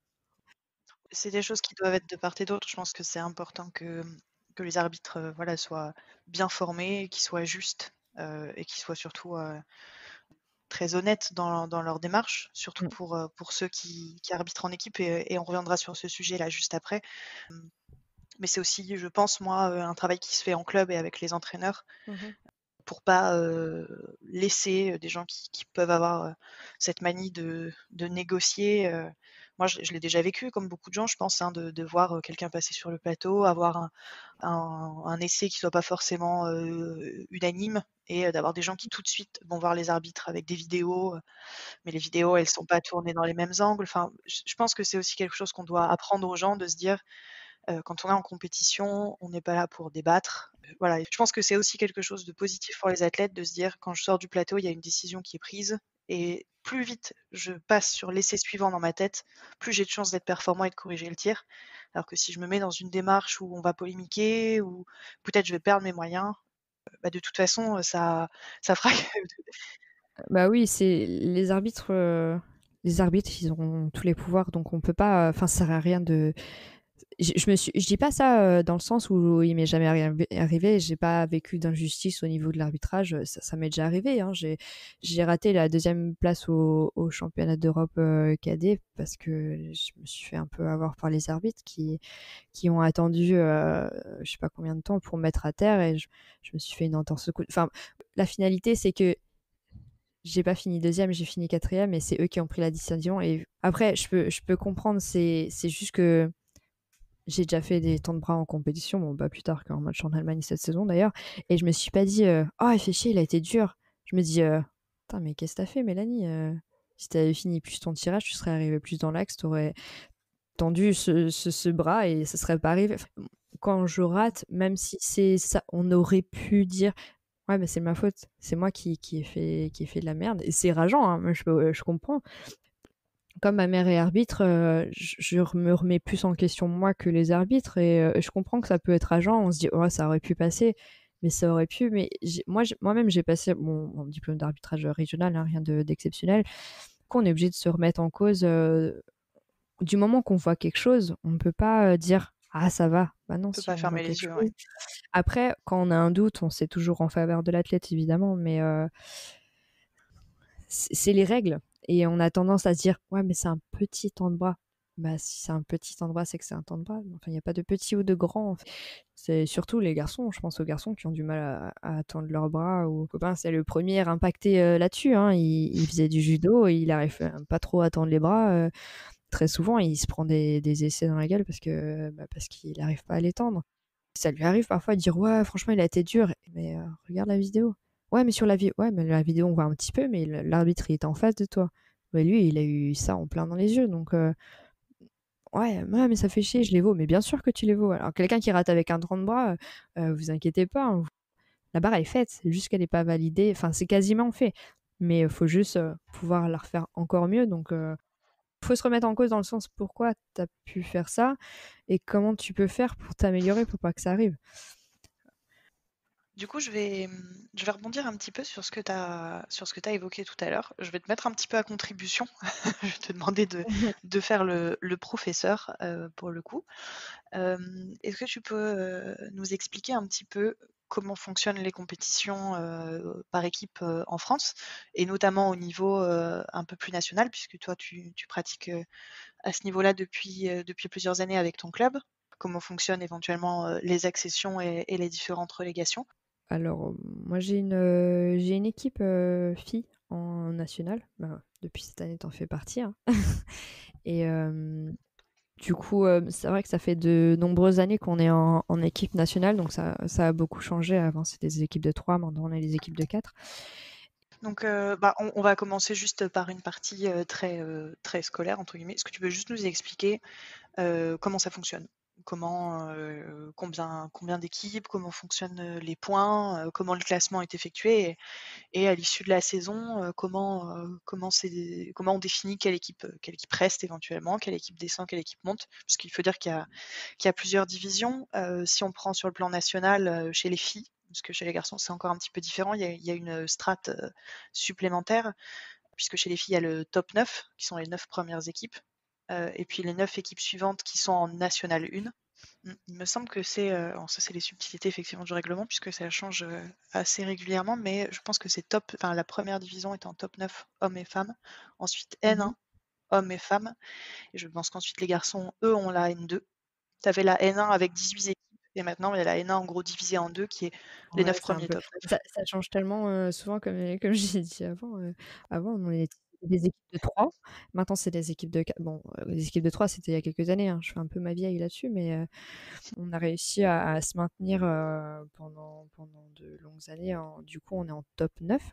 C'est des choses qui doivent être de part et d'autre. Je pense que c'est important que, que les arbitres euh, voilà, soient bien formés, qu'ils soient justes euh, et qu'ils soient surtout euh, très honnêtes dans, dans leur démarche, surtout Mm. pour, euh, pour ceux qui, qui arbitrent en équipe. Et, et on reviendra sur ce sujet-là juste après. Mais c'est aussi, je pense, moi, euh, un travail qui se fait en club et avec les entraîneurs Mhm. pour pas euh, laisser euh, des gens qui, qui peuvent avoir euh, cette manie de, de négocier. euh. Moi, je, je l'ai déjà vécu, comme beaucoup de gens, je pense, hein, de, de voir euh, quelqu'un passer sur le plateau, avoir un, un, un essai qui soit pas forcément euh, unanime, et euh, d'avoir des gens qui tout de suite vont voir les arbitres avec des vidéos, euh, mais les vidéos, elles sont pas tournées dans les mêmes angles. Enfin, je, je pense que c'est aussi quelque chose qu'on doit apprendre aux gens, de se dire, euh, quand on est en compétition, on n'est pas là pour débattre. Euh, Voilà, je pense que c'est aussi quelque chose de positif pour les athlètes de se dire, quand je sors du plateau, il y a une décision qui est prise, et plus vite je passe sur l'essai suivant dans ma tête, plus j'ai de chances d'être performant et de corriger le tir. Alors que si je me mets dans une démarche où on va polémiquer, ou peut-être je vais perdre mes moyens, euh, bah de toute façon, ça, ça fera que... Bah oui, c'est les arbitres. euh, Les arbitres, ils ont tous les pouvoirs, donc on peut pas. Enfin, ça sert à rien de. Je, je me suis, je dis pas ça euh, dans le sens où il m'est jamais rien arrivé. J'ai pas vécu d'injustice au niveau de l'arbitrage. Ça, ça m'est déjà arrivé. Hein. J'ai, j'ai raté la deuxième place au, au championnat d'Europe euh, cadet parce que je me suis fait un peu avoir par les arbitres qui, qui ont attendu, euh, je sais pas combien de temps pour me mettre à terre et je, je me suis fait une entorse. cou- Enfin, la finalité, c'est que j'ai pas fini deuxième, j'ai fini quatrième et c'est eux qui ont pris la décision. Et après, je peux, je peux comprendre, c'est, c'est juste que j'ai déjà fait des temps de bras en compétition, bon, pas plus tard qu'en match en Allemagne cette saison d'ailleurs, et je me suis pas dit, euh, oh, il fait chier, il a été dur. Je me dis, euh, putain, mais qu'est-ce que t'as fait, Mélanie euh, Si t'avais fini plus ton tirage, tu serais arrivé plus dans l'axe, t'aurais tendu ce, ce, ce bras et ça serait pas arrivé. Enfin, quand je rate, même si c'est ça, on aurait pu dire, ouais, mais c'est ma faute, c'est moi qui, qui, ai fait, qui ai fait de la merde. Et c'est rageant, hein, moi, je, peux- je comprends. Comme ma mère est arbitre, euh, je, je me remets plus en question moi que les arbitres et euh, je comprends que ça peut être rageant. On se dit, oh, ça aurait pu passer, mais ça aurait pu. Mais j'ai- moi, j'ai- moi-même, j'ai passé mon, mon diplôme d'arbitrage régional, hein, rien de- d'exceptionnel. Qu'on est obligé de se remettre en cause. euh, du moment qu'on voit quelque chose, on ne peut pas euh, dire, ah, ça va. Bah non, On peut si pas on voit fermer quelque les yeux, chose. ouais. Après, quand on a un doute, on sait toujours en faveur de l'athlète, évidemment, mais euh, c'est c'est les règles. Et on a tendance à se dire, ouais, mais c'est un petit temps de bras. Bah, si c'est un petit temps de bras, c'est que c'est un temps de bras. Enfin, il n'y a pas de petit ou de grand. En fait. C'est surtout les garçons. Je pense aux garçons qui ont du mal à, à tendre leurs bras. Ou copain, c'est le premier impacté euh, là-dessus. Hein. Il, il faisait du judo et il arrive euh, pas trop à tendre les bras. euh, très souvent, il se prend des, des essais dans la gueule parce que bah, parce qu'il n'arrive pas à les tendre. Ça lui arrive parfois de dire ouais, franchement, il a été dur. Mais euh, regarde la vidéo. Ouais, mais sur la vidéo, ouais, mais la vidéo, on voit un petit peu, mais l'arbitre, il est en face de toi. Mais lui, il a eu ça en plein dans les yeux, donc euh, ouais, ouais, mais ça fait chier, je les vaux. Mais bien sûr que tu les vaux. Alors, quelqu'un qui rate avec un trente bras, euh, vous inquiétez pas, hein, la barre est faite, c'est juste qu'elle n'est pas validée. Enfin, c'est quasiment fait. Mais il faut juste euh, pouvoir la refaire encore mieux. Donc, il faut se remettre en cause dans le sens pourquoi tu as pu faire ça et comment tu peux faire pour t'améliorer pour pas que ça arrive. Du coup, je vais, je vais rebondir un petit peu sur ce que tu as, sur ce que tu as évoqué tout à l'heure. Je vais te mettre un petit peu à contribution. Je vais te demander de, de faire le, le professeur euh, pour le coup. Euh, Est-ce que tu peux euh, nous expliquer un petit peu comment fonctionnent les compétitions euh, par équipe euh, en France, et notamment au niveau euh, un peu plus national, puisque toi, tu, tu pratiques euh, à ce niveau-là depuis, euh, depuis plusieurs années avec ton club. Comment fonctionnent éventuellement euh, les accessions et, et les différentes relégations? Alors, moi, j'ai une, euh, j'ai une équipe euh, filles en nationale. Bah, depuis cette année, t'en fais partie, hein. Et euh, du coup, euh, c'est vrai que ça fait de nombreuses années qu'on est en, en équipe nationale, donc ça, ça a beaucoup changé. Avant, c'était des équipes de trois, maintenant, on est les équipes de quatre. Donc, euh, bah, on, on va commencer juste par une partie euh, très, euh, très scolaire, entre guillemets. Est-ce que tu peux juste nous expliquer euh, comment ça fonctionne? Comment, euh, combien, combien d'équipes, comment fonctionnent euh, les points, euh, comment le classement est effectué, et, et à l'issue de la saison, euh, comment, euh, comment, c'est, comment on définit quelle équipe, quelle équipe reste éventuellement, quelle équipe descend, quelle équipe monte, puisqu'il faut dire qu'il y a, qu'il y a plusieurs divisions. Euh, si on prend sur le plan national, euh, chez les filles, parce que chez les garçons c'est encore un petit peu différent, il y a, il y a une strate euh, supplémentaire, puisque chez les filles il y a le top neuf, qui sont les neuf premières équipes, euh, et puis les neuf équipes suivantes qui sont en National un. Il me semble que c'est, euh, alors ça c'est les subtilités effectivement du règlement, puisque ça change euh, assez régulièrement, mais je pense que c'est top, enfin la première division est en top neuf hommes et femmes, ensuite N un Mhm. hommes et femmes, et je pense qu'ensuite les garçons, eux, ont la N deux. Tu avais la N un avec dix-huit équipes, et maintenant il y a la N un en gros divisée en deux, qui est les Ouais, neuf c'est un premiers peu. top neuf. Ça, ça change tellement euh, souvent, comme, comme j'ai dit avant. euh, avant, on était des équipes de trois. Maintenant, c'est des équipes de quatre. Bon, euh, les équipes de trois, c'était il y a quelques années, hein. Je fais un peu ma vieille là-dessus, mais euh, on a réussi à, à se maintenir euh, pendant, pendant de longues années. En- du coup, on est en top neuf.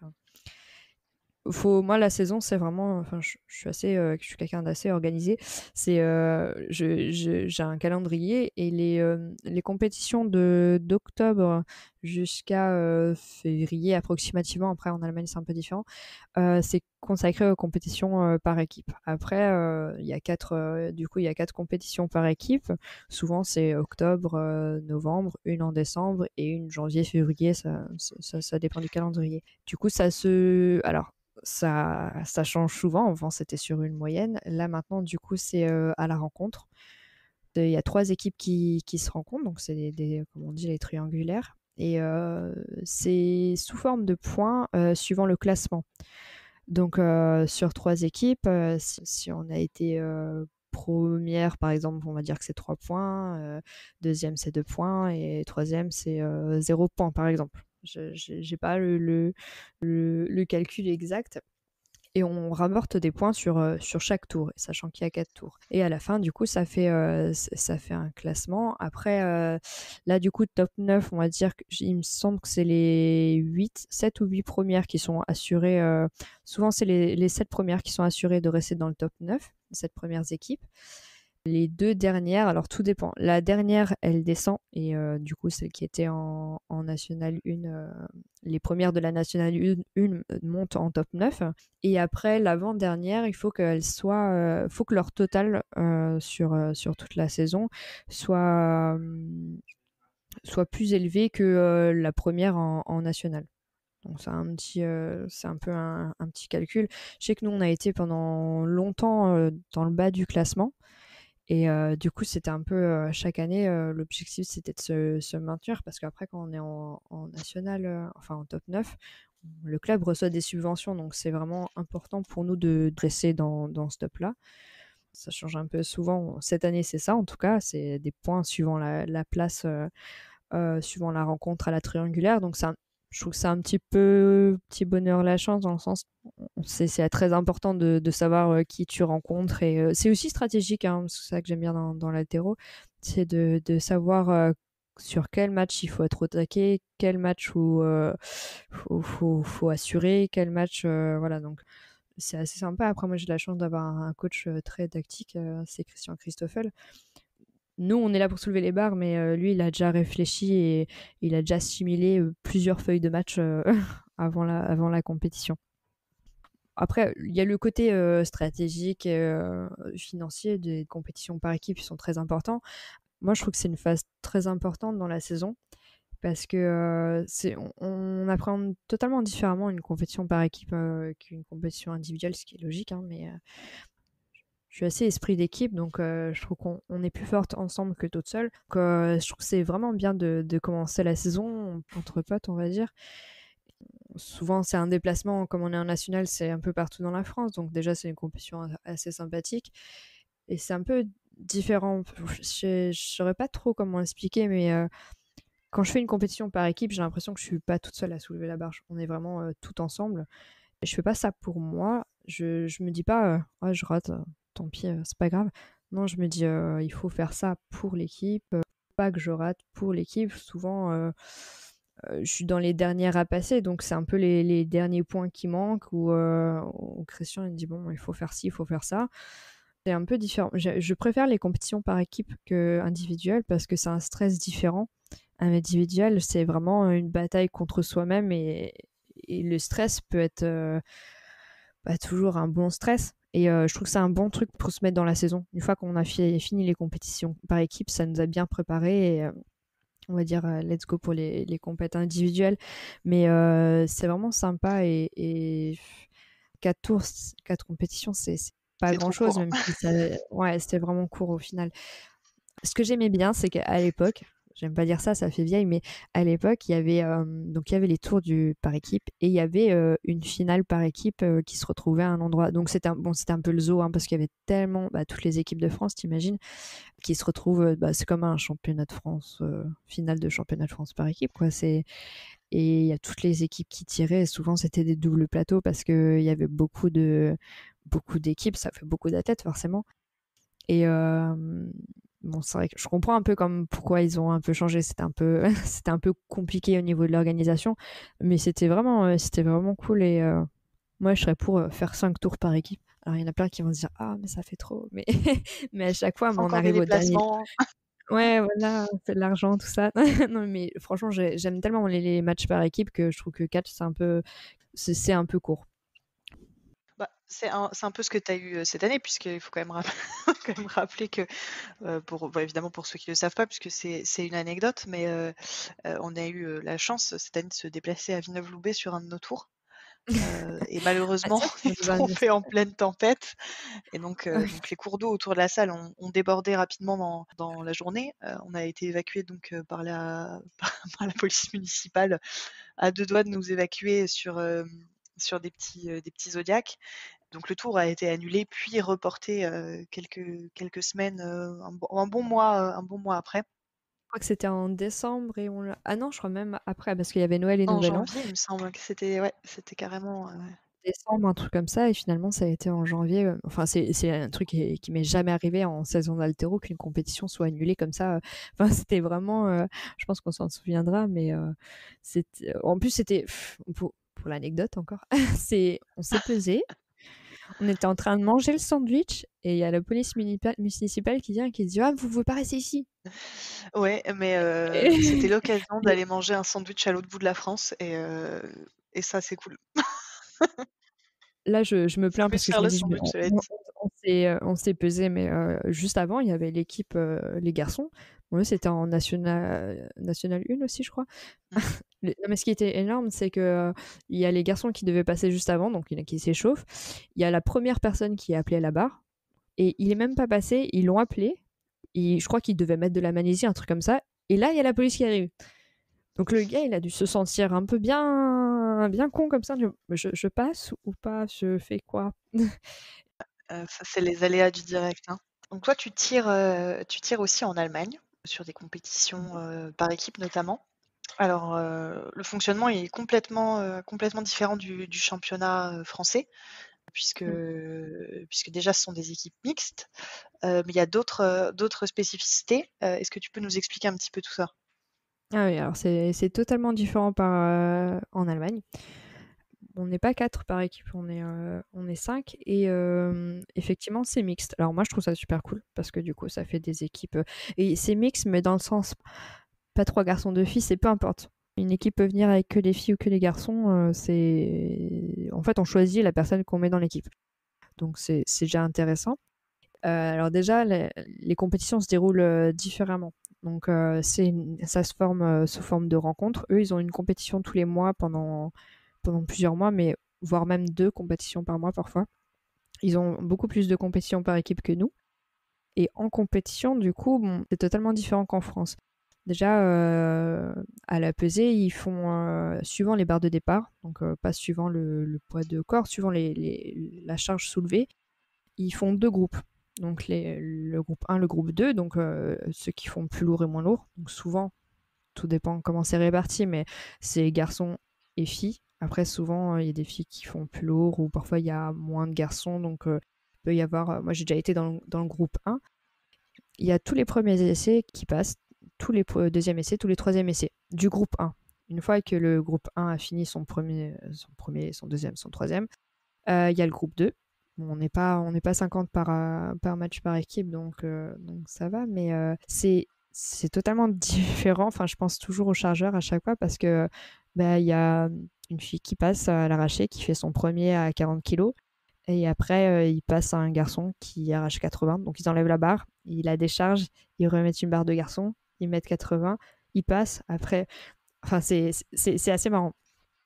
Faut, moi, la saison, c'est vraiment. Enfin, je, je suis assez. euh, je suis quelqu'un d'assez organisé. C'est, euh, je, je- j'ai un calendrier et les, euh, les compétitions de d'octobre jusqu'à euh, février approximativement. Après, en Allemagne, c'est un peu différent. Euh, c'est consacré aux compétitions euh, par équipe. Après, euh, il y a quatre. euh, du coup, il y a quatre compétitions par équipe. Souvent, c'est octobre, euh, novembre, une en décembre et une janvier, février. Ça, ça, ça- ça dépend du calendrier. Du coup, ça se. Alors. Ça, ça change souvent. Avant, c'était sur une moyenne. Là, maintenant, du coup, c'est euh, à la rencontre. Il y a trois équipes qui, qui se rencontrent. Donc, c'est des, des- comme on dit, les triangulaires. Et euh, c'est sous forme de points euh, suivant le classement. Donc, euh, sur trois équipes, euh, si, si on a été euh, première, par exemple, on va dire que c'est trois points. euh, deuxième, c'est deux points. Et troisième, c'est euh, zéro point, par exemple. Je n'ai pas le, le, le, le calcul exact. Et on rapporte des points sur, euh, sur chaque tour, sachant qu'il y a quatre tours. Et à la fin, du coup, ça fait, euh, c- ça fait un classement. Après, euh, là, du coup, top neuf, on va dire, que, j- il me semble que c'est les huit, sept ou huit premières qui sont assurées. euh, souvent, c'est les, les sept premières qui sont assurées de rester dans le top neuf, les sept premières équipes. Les deux dernières, alors tout dépend. La dernière, elle descend, et euh, du coup, celle qui était en, en National un, euh, les premières de la National un, une montent en top neuf. Et après, l'avant-dernière, il faut qu'elle soit, euh, faut que leur total euh, sur, euh, sur toute la saison soit, euh, soit plus élevé que euh, la première en, en National. Donc c'est un petit, euh, c'est un peu un, un petit calcul. Je sais que nous, on a été pendant longtemps euh, dans le bas du classement. Et euh, du coup, c'était un peu euh, chaque année, euh, l'objectif c'était de se, se maintenir parce qu'après, quand on est en, en national, euh, enfin en top neuf, le club reçoit des subventions. Donc c'est vraiment important pour nous de dresser dans, dans ce top-là. Ça change un peu souvent. Cette année, c'est ça en tout cas. C'est des points suivant la, la place, euh, euh, suivant la rencontre à la triangulaire. Donc c'est un- je trouve que c'est un petit peu petit bonheur la chance dans le sens c'est c'est très important de, de savoir euh, qui tu rencontres et euh, c'est aussi stratégique, hein, c'est ça que j'aime bien dans, dans l'altéro, c'est de, de savoir euh, sur quel match il faut être au taquet, quel match où euh, faut, faut, faut assurer, quel match euh, voilà, donc c'est assez sympa. Après moi j'ai la chance d'avoir un, un coach euh, très tactique, euh, c'est Christian Christoffel. Nous, on est là pour soulever les barres, mais euh, lui, il a déjà réfléchi et il a déjà simulé euh, plusieurs feuilles de match euh, avant, la, avant la compétition. Après, il y a le côté euh, stratégique et euh, financier des compétitions par équipe qui sont très importants. Moi, je trouve que c'est une phase très importante dans la saison parce que euh, c'est, on, on appréhende totalement différemment une compétition par équipe euh, qu'une compétition individuelle, ce qui est logique, hein, mais euh, je suis assez esprit d'équipe, donc euh, je trouve qu'on on est plus forte ensemble que toute seule. Donc, euh, je trouve que c'est vraiment bien de, de commencer la saison entre potes, on va dire. Souvent, c'est un déplacement, comme on est en national, c'est un peu partout dans la France, donc déjà, c'est une compétition assez sympathique. Et c'est un peu différent. Je ne saurais pas trop comment expliquer, mais euh, quand je fais une compétition par équipe, j'ai l'impression que je suis pas toute seule à soulever la barre. On est vraiment euh, tout ensemble. Et je fais pas ça pour moi. Je, je me dis pas, euh, ah, je rate, euh, tant pis, euh, c'est pas grave. Non, je me dis, euh, il faut faire ça pour l'équipe. euh, pas que je rate pour l'équipe. Souvent, euh, euh, je suis dans les dernières à passer, donc c'est un peu les, les derniers points qui manquent où, euh, où Christian il me dit, bon, il faut faire ci, il faut faire ça. C'est un peu différent. Je, je préfère les compétitions par équipe que individuelles parce que c'est un stress différent. Un individuel, c'est vraiment une bataille contre soi-même et, et le stress peut être euh, bah, toujours un bon stress. Et euh, je trouve que c'est un bon truc pour se mettre dans la saison. Une fois qu'on a fi- fini les compétitions par équipe, ça nous a bien préparé. Et, euh, on va dire euh, let's go pour les, les compétitions individuelles. Mais euh, c'est vraiment sympa et, et quatre tours, quatre compétitions, c'est, c'est pas C'est trop grand-chose, court. même si ça, ouais, c'était vraiment court au final. Ce que j'aimais bien, c'est qu'à l'époque, j'aime pas dire ça, ça fait vieille, mais à l'époque, il y avait euh, donc il y avait les tours du par équipe et il y avait euh, une finale par équipe euh, qui se retrouvait à un endroit. Donc c'était un, bon, c'était un peu le zoo hein, parce qu'il y avait tellement bah, toutes les équipes de France, t'imagines, qui se retrouvent. euh, Bah, c'est comme un championnat de France, euh, finale de championnat de France par équipe, quoi. C'est et il y a toutes les équipes qui tiraient. Et souvent, c'était des doubles plateaux parce que il y avait beaucoup de beaucoup d'équipes, ça fait beaucoup d'athlètes forcément. Et euh, bon, c'est vrai que je comprends un peu comme pourquoi ils ont un peu changé. C'était un peu, c'était un peu compliqué au niveau de l'organisation, mais c'était vraiment, euh, c'était vraiment cool. Et euh, moi, je serais pour euh, faire cinq tours par équipe. Alors, il y en a plein qui vont se dire ah, mais ça fait trop. Mais, mais à chaque fois, on Encore des arrive au dernier. déplacements. Ouais, voilà, on fait de l'argent, tout ça. Non, mais franchement, j'ai- j'aime tellement les, les matchs par équipe que je trouve que quatre, c'est un peu, c'est c'est un peu court. Bah, c'est un, c'est un peu ce que tu as eu euh, cette année, puisqu'il faut quand même, rapp- quand même rappeler que, euh, pour, bah, évidemment pour ceux qui ne le savent pas, puisque c'est c'est une anecdote, mais euh, euh, on a eu euh, la chance cette année de se déplacer à Villeneuve-Loubet sur un de nos tours. Euh, et Ah, malheureusement, ça, il ça est nous a tombé en pleine tempête. Et donc, euh, Ouais. donc les cours d'eau autour de la salle ont, ont débordé rapidement dans, dans la journée. Euh, on a été évacués donc euh, par la, par la police municipale à deux doigts de nous évacuer sur, euh, sur des petits, euh, des petits Zodiacs. Donc le tour a été annulé puis reporté euh, quelques, quelques semaines, euh, un, bon, un bon mois, euh, un bon mois après. Je crois que c'était en décembre et on l'a. Ah non, je crois même après parce qu'il y avait Noël et En Nouvel An. janvier, il me semble que c'était ouais, c'était carrément. euh, ouais. Décembre, un truc comme ça, et finalement ça a été en janvier. euh, Enfin, c'est c'est un truc qui, qui m'est jamais arrivé en saison d'haltéro qu'une compétition soit annulée comme ça. Enfin, c'était vraiment. euh, je pense qu'on s'en souviendra, mais euh, c'était. En plus, c'était pff, pour, pour l'anecdote encore. C'est on s'est pesé. On était en train de manger le sandwich et il y a la police munipa- municipale qui vient et qui dit ah vous vous pas rester ici. Ouais, mais euh, c'était l'occasion d'aller manger un sandwich à l'autre bout de la France et, euh, et ça, c'est cool. Là, je, je me Ça plains fait parce se que je faire me le dis, je me- sandwich, on, cela on- dit. on s'est, euh, on s'est pesé, mais euh, juste avant, il y avait l'équipe, euh, les garçons. Bon, eux, c'était en national, national un aussi, je crois. Mm. Le- non, mais ce qui était énorme, c'est que euh, il y a les garçons qui devaient passer juste avant, donc il y en a qui s'échauffent. Il y a la première personne qui est appelée à la barre, et il est même pas passé, ils l'ont appelé. Et je crois qu'il devait mettre de la magnésie, un truc comme ça. Et là, il y a la police qui arrive. Donc le gars, il a dû se sentir un peu bien, bien con comme ça. Je, je passe ou pas? Je fais quoi? Euh, ça, c'est les aléas du direct, hein. Donc toi, tu tires, euh, tu tires aussi en Allemagne, sur des compétitions euh, par équipe notamment. Alors, euh, le fonctionnement est complètement, euh, complètement différent du, du championnat euh, français, puisque, Mm. puisque déjà ce sont des équipes mixtes, euh, mais il y a d'autres, euh, d'autres spécificités. Euh, est-ce que tu peux nous expliquer un petit peu tout ça? Ah oui, alors c'est c'est totalement différent par, euh, en Allemagne. On n'est pas quatre par équipe, on est, euh, on est cinq et euh, effectivement c'est mixte. Alors moi je trouve ça super cool parce que du coup ça fait des équipes euh, et c'est mixte mais dans le sens pas trois garçons deux filles, c'est peu importe. Une équipe peut venir avec que les filles ou que les garçons, euh, c'est en fait on choisit la personne qu'on met dans l'équipe. Donc c'est c'est déjà intéressant. Euh, alors déjà les, les compétitions se déroulent euh, différemment. Donc euh, c'est une- ça se forme euh, sous forme de rencontres. Eux, ils ont une compétition tous les mois pendant, pendant plusieurs mois, mais voire même deux compétitions par mois parfois. Ils ont beaucoup plus de compétitions par équipe que nous. Et en compétition, du coup, bon, c'est totalement différent qu'en France. Déjà, euh, à la pesée, ils font euh, suivant les barres de départ, donc euh, pas suivant le, le poids de corps, suivant les, les- la charge soulevée. Ils font deux groupes. Donc les- le groupe un, le groupe deux, donc euh, ceux qui font plus lourd et moins lourd. Donc souvent, tout dépend comment c'est réparti, mais c'est garçons et filles. Après, souvent, il y a des filles qui font plus lourd ou parfois il y a moins de garçons. Donc euh, il peut y avoir. euh, Moi, j'ai déjà été dans, le- dans le groupe un. Il y a tous les premiers essais qui passent, tous les pre- deuxièmes essais, tous les troisièmes essais du groupe un. Une fois que le groupe un a fini son premier, son, premier, son deuxième, son troisième, euh, il y a le groupe deux. Bon, on n'est pas, on n'est pas cinquante par, euh, par match par équipe, donc, euh, donc ça va, mais euh, c'est, c'est totalement différent. Enfin, je pense toujours au chargeur à chaque fois parce que bah, il y a une fille qui passe à l'arraché, qui fait son premier à quarante kilos. Et après, euh, il passe à un garçon qui arrache quatre-vingts. Donc, ils enlèvent la barre, ils la déchargent, ils remettent une barre de garçon, ils mettent quatre-vingts, ils passent. Après, enfin, c'est, c'est, c'est assez marrant.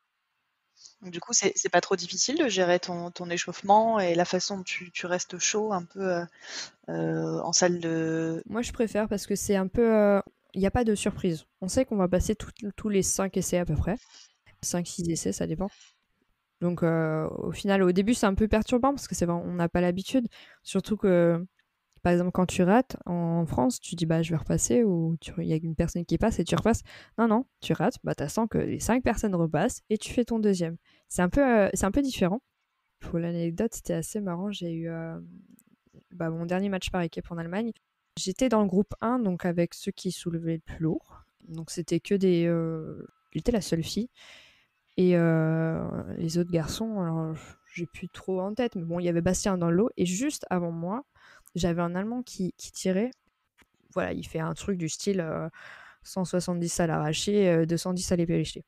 Donc, du coup, c'est c'est pas trop difficile de gérer ton, ton échauffement et la façon dont tu, tu restes chaud un peu euh, euh, en salle de. Moi, je préfère parce que c'est un peu. euh, Il n'y a pas de surprise. On sait qu'on va passer tout- tous les cinq essais à peu près. cinq six essais, ça dépend. Donc, euh, au final, au début, c'est un peu perturbant parce que c'est vrai, on n'a pas l'habitude. Surtout que, par exemple, quand tu rates en France, tu dis bah je vais repasser ou tu- il y a une personne qui passe et tu repasses. Non, non, tu rates, bah t'attends que les cinq personnes repassent et tu fais ton deuxième. C'est un peu, euh, c'est un peu différent. Pour l'anecdote, c'était assez marrant. J'ai eu euh, bah, mon dernier match par équipe en Allemagne. J'étais dans le groupe un, donc avec ceux qui soulevaient le plus lourd. Donc c'était que des. Euh, J'étais la seule fille. Et euh, les autres garçons, alors j'ai plus trop en tête, mais bon, il y avait Bastien dans le lot. Et juste avant moi, j'avais un Allemand qui, qui tirait. Voilà, il fait un truc du style euh, cent soixante-dix à l'arraché, euh, deux cent dix à l'épée léchée.